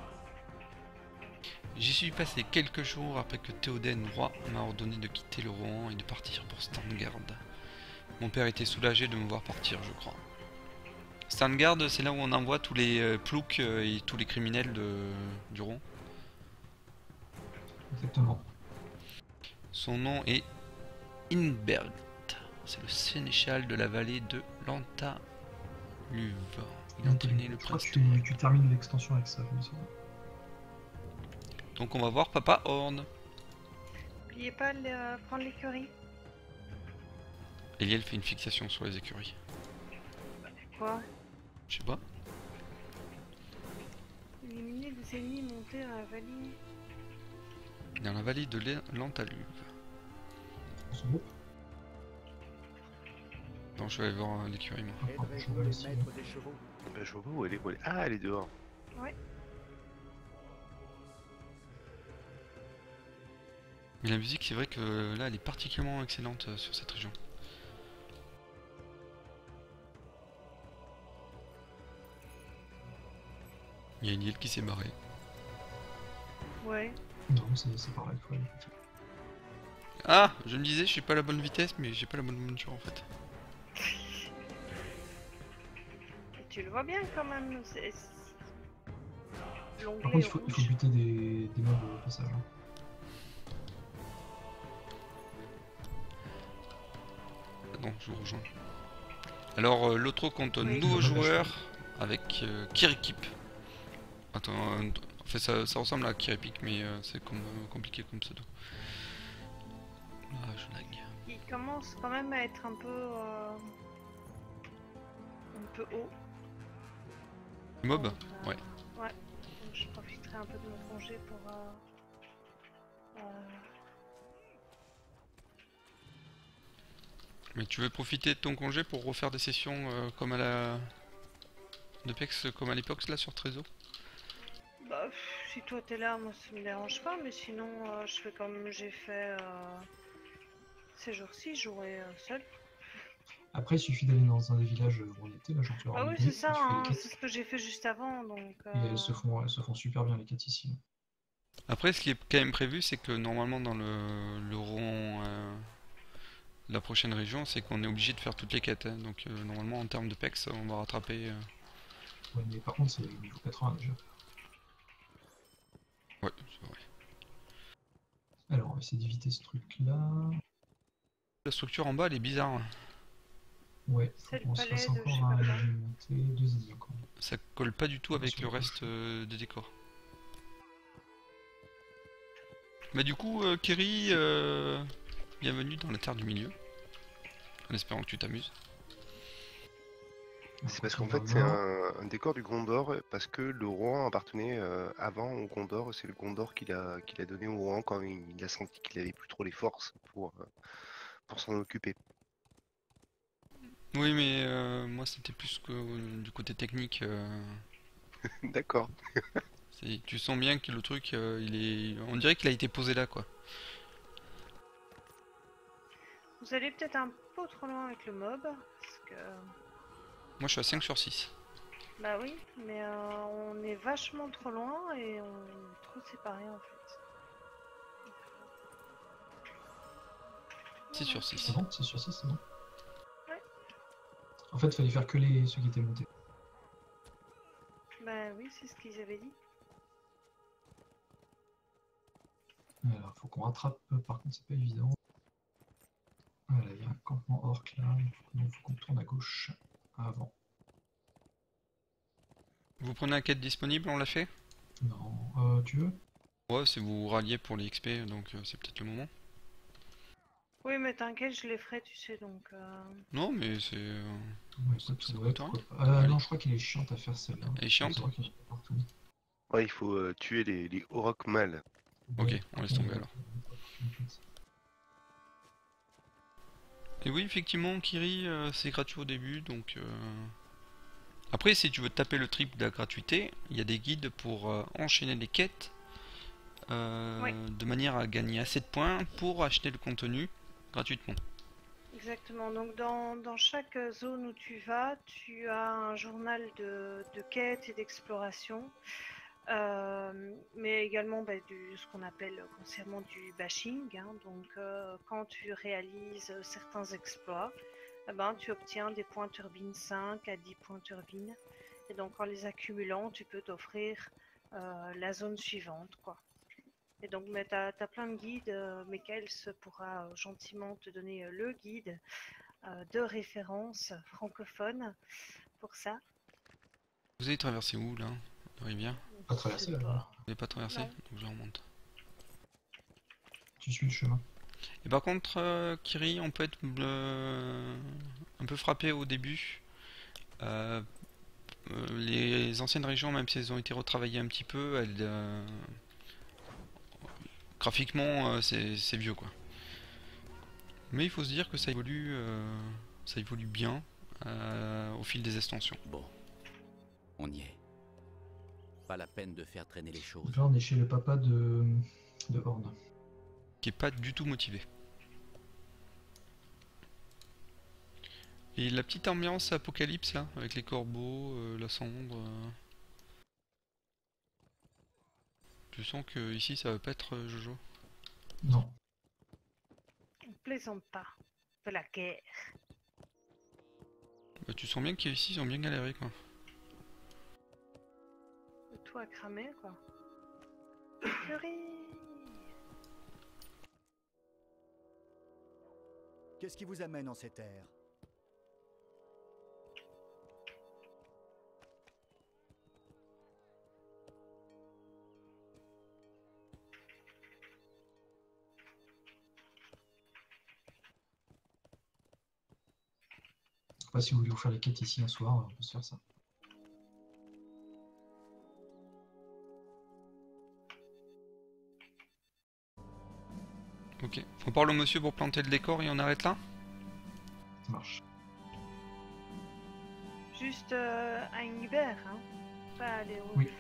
J'y suis passé quelques jours après que Théoden, roi, m'a ordonné de quitter le Rohan et de partir pour Starngard. Mon père était soulagé de me voir partir, je crois. Starngard, c'est là où on envoie tous les euh, ploucs euh, et tous les criminels de, du Rohan. Exactement. Son nom est Inbergt. C'est le sénéchal de la vallée de Lantaluve. Il a entraîné le Je crois prince que tu, tu termines l'extension avec ça, je me semble. Donc on va voir Papa Horn. N'oubliez pas de euh, prendre l'écurie. Eliel fait une fixation sur les écuries. Quoi? Je sais pas. Éliminer des ennemis montés dans la vallée. Dans la vallée de Lantaluve. Ce groupe. Non, je vais aller voir euh, l'écurie moi. Aiderais-vous le maître des chevaux? Ben, je vois pas où elle est. où elle est. Ah, elle est dehors. Ouais. Mais la musique, c'est vrai que là, elle est particulièrement excellente euh, sur cette région. Il y a une île qui s'est barrée. Ouais. Non, c'est c'est pareil. Faut aller. Ah, je me disais, je suis pas à la bonne vitesse, mais j'ai pas la bonne monture en fait. Et tu le vois bien quand même. c'est- c'est- Par L'onglet contre, il faut, il faut rouge. buter des, des mobs au passage. hein. Non, je vous rejoins. Alors, euh, l'autre compte Oui. nouveau joueur avec euh, Kirikip. Attends, euh, en fait, ça, ça ressemble à Kiripik, mais euh, c'est comme, euh, compliqué comme pseudo. Ah, je lag. Il commence quand même à être un peu. euh, un peu haut. Mob? Donc, euh, Ouais. Ouais. Donc, je profiterai un peu de mon congé pour. euh, euh, Mais tu veux profiter de ton congé pour refaire des sessions euh, comme à la... de Pex, comme à l'époque là sur Trésor? Bah, pff, si toi t'es là, moi ça me dérange pas, mais sinon euh, je fais comme j'ai fait euh, ces jours-ci, je jouerai euh, seul. Après, il suffit d'aller dans un des villages où on était, là, genre tu vas Ah avoir oui, une c'est grille, ça, tu fais les hein, quêtes, c'est ce que j'ai fait juste avant, donc. et euh, elles se, font, elles se font super bien les quêtes ici. Après, ce qui est quand même prévu, c'est que normalement dans le, le rond, euh, la prochaine région, c'est qu'on est obligé de faire toutes les quêtes. hein. Donc euh, normalement en termes de Pex, on va rattraper. euh, Ouais, mais par contre, c'est niveau quatre-vingts déjà. Ouais, c'est vrai. Alors, on va essayer d'éviter ce truc-là. La structure en bas, elle est bizarre. hein. Ouais, faut C'est le qu'on se palais fasse de encore je sais un pas quoi. monter deux ennemis encore. Ça colle pas du tout avec Sur le le reste gauche. euh, des décors. Bah du coup, euh, Kerry, euh, bienvenue dans la Terre du Milieu. en espérant que tu t'amuses. C'est parce qu'en fait c'est un, un décor du Gondor, parce que le Rohan appartenait euh, avant au Gondor, c'est le Gondor qu'il a, qu'il a donné au Rohan quand il, il a senti qu'il avait plus trop les forces pour, euh, pour s'en occuper. Oui, mais euh, moi c'était plus que euh, du côté technique. euh, D'accord. c'est- tu sens bien que le truc, euh, il est, on dirait qu'il a été posé là, quoi. Vous allez peut-être un peu trop loin avec le mob, parce que... Moi je suis à cinq sur six. Bah oui, mais euh, on est vachement trop loin et on est trop séparés en fait. six sur six. C'est bon, six sur six, c'est bon. Ouais. En fait, il fallait faire que les ceux qui étaient montés. Bah oui, c'est ce qu'ils avaient dit. Alors, faut qu'on rattrape, par contre, c'est pas évident. Voilà, il y a un campement orc là, donc faut qu'on tourne à gauche avant. Vous prenez la quête disponible, on l'a fait? Non, euh, tu veux? Ouais, c'est vous ralliez pour les X P, donc euh, c'est peut-être le moment. Oui, mais t'inquiète, je les ferai, tu sais, donc... Euh... Non, mais c'est... euh, Ouais, ça- écoute, ça ouais, coûte rien. pourquoi pas. Euh, non, je crois qu'elle est chiante à faire celle-là. Elle est chiante? C'est vrai qu'il y en a partout. Ouais, il faut euh, tuer les, les Aurochs mâles. Ok, Ouais, on laisse tomber ouais, alors. ouais, ouais. Et oui, effectivement, Kiri, euh, c'est gratuit au début, donc... euh, Après, si tu veux taper le triple de la gratuité, il y a des guides pour euh, enchaîner les quêtes, euh, Oui. de manière à gagner assez de points pour acheter le contenu gratuitement. Exactement, donc dans, dans chaque zone où tu vas, tu as un journal de, de quête et d'exploration, euh, mais également bah, du, ce qu'on appelle concernant du bashing, hein. Donc euh, quand tu réalises certains exploits, eh ben, tu obtiens des points turbine cinq à dix points turbine, et donc en les accumulant, tu peux t'offrir euh, la zone suivante, quoi. Et donc, mais tu as plein de guides. Euh, Michael pourra euh, gentiment te donner euh, le guide euh, de référence francophone pour ça. Vous avez traversé où là, la rivière? Pas traversé là. pas. Vous n'avez pas traversé? Non. Donc je remonte. Tu suis le chemin. Et par contre, euh, Kiri, on peut être euh, un peu frappé au début. Euh, euh, les anciennes régions, même si elles ont été retravaillées un petit peu, elles, euh, graphiquement, euh, c'est c'est vieux quoi. Mais il faut se dire que ça évolue, euh, ça évolue bien euh, au fil des extensions. Bon, on y est. Pas la peine de faire traîner les choses. Donc là, on est chez le papa de, de Horn. Qui est pas du tout motivé. Et la petite ambiance apocalypse là, avec les corbeaux, euh, la cendre. euh, Tu sens que ici ça va pas être euh, Jojo. Non. On plaisante pas. De la guerre. Bah, tu sens bien qu'ici ils ont bien galéré quoi. Le tout à cramer, quoi. Fury. Qu'est-ce qui vous amène en ces terres? Je sais pas si vous voulez vous faire les quêtes ici un soir, on peut se faire ça. Ok. On parle au monsieur pour planter le décor et on arrête là? Ça marche. Juste euh, à Ingber, hein. Pas aller au... Oui.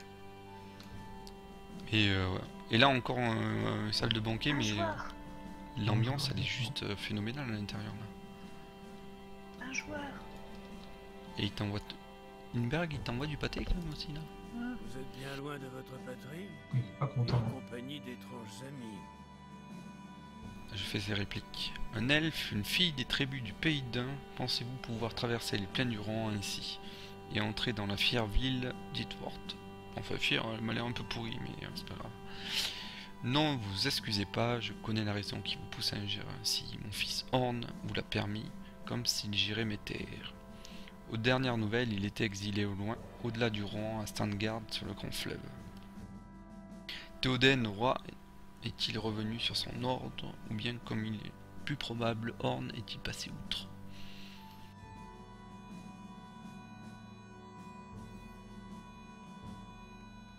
Et, euh, ouais. Et là encore euh, une salle de banquet, Un mais joueur. euh, l'ambiance elle est juste euh, phénoménale à l'intérieur là. Un joueur. Et il t'envoie... t- Inberg il t'envoie du pâté quand même aussi là. Vous êtes bien loin de votre patrie, Il est pas content. en compagnie d'étranges amis. Je fais ces répliques. Un elfe, une fille des tribus du pays d'Ain, pensez-vous pouvoir traverser les plaines du Rohan ainsi et entrer dans la fière ville d'Itwort? Enfin fière, elle m'a l'air un peu pourrie, mais euh, c'est pas grave. Non, vous excusez pas, je connais la raison qui vous pousse à agir ainsi. Mon fils Horn vous l'a permis, comme s'il gérait mes terres. Aux dernières nouvelles, il était exilé au loin, au-delà du Rohan, à Stangard, sur le grand fleuve. Théoden, roi, est-il revenu sur son ordre, ou bien, comme il est plus probable, Horn est-il passé outre?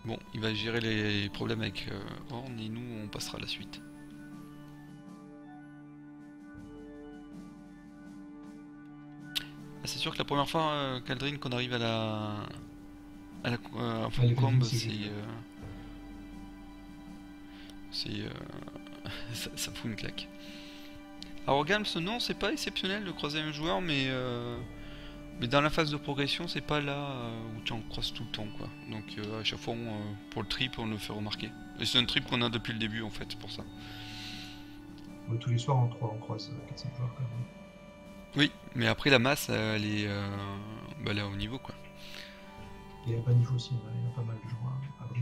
Bon, il va gérer les problèmes avec euh, Horn et nous on passera à la suite. Ah, c'est sûr que la première fois, euh, Kaldrin, qu'on arrive à la... à la euh, Ah, les Combe, Vikings, c'est c'est... génial. euh, c'est... euh, ça, ça fout une claque. Alors Gams, non, c'est pas exceptionnel de croiser un joueur, mais... euh, mais dans la phase de progression, c'est pas là euh, où tu en croises tout le temps, quoi. Donc euh, à chaque fois, on, euh, pour le trip, on le fait remarquer. Et c'est un trip qu'on a depuis le début, en fait, c'est pour ça. Ouais, tous les soirs, en trois, on croise quatre cinq joueurs quand même. Oui, mais après la masse, elle est euh, bah, là au niveau, quoi. Et à bas niveau aussi, il y a pas mal de joueurs à à Brie.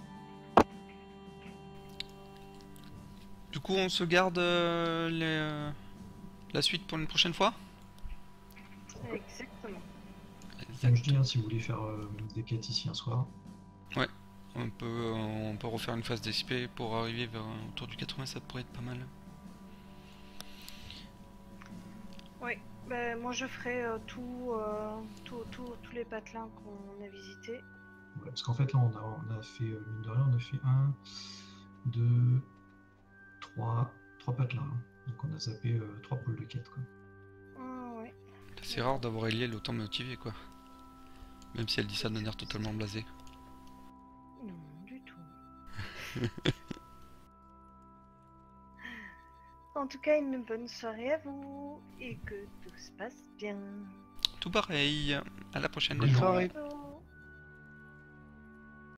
Du coup, on se garde euh, les, euh, la suite pour une prochaine fois. Exactement. Comme je dis, hein, si vous voulez faire euh, des quêtes ici un soir, Ouais, on peut, on peut refaire une phase d'S P pour arriver vers autour du quatre-vingts, ça pourrait être pas mal. Oui, ben, moi je ferai euh, tout, euh, tout, tout- tous les patelins qu'on a visités. ouais, parce qu'en fait là on a, on a fait, euh, mine de rien, on a fait un, deux, trois, trois patelins. Hein. Donc on a zappé euh, trois pôles de quête quoi. Ah, ouais. C'est rare d'avoir Eliel autant motivé, quoi. Même si elle dit ça de manière totalement blasée. Non, du tout. En tout cas, une bonne soirée à vous et que tout se passe bien. Tout pareil, à la prochaine. Bonne les gens. soirée. Bonjour.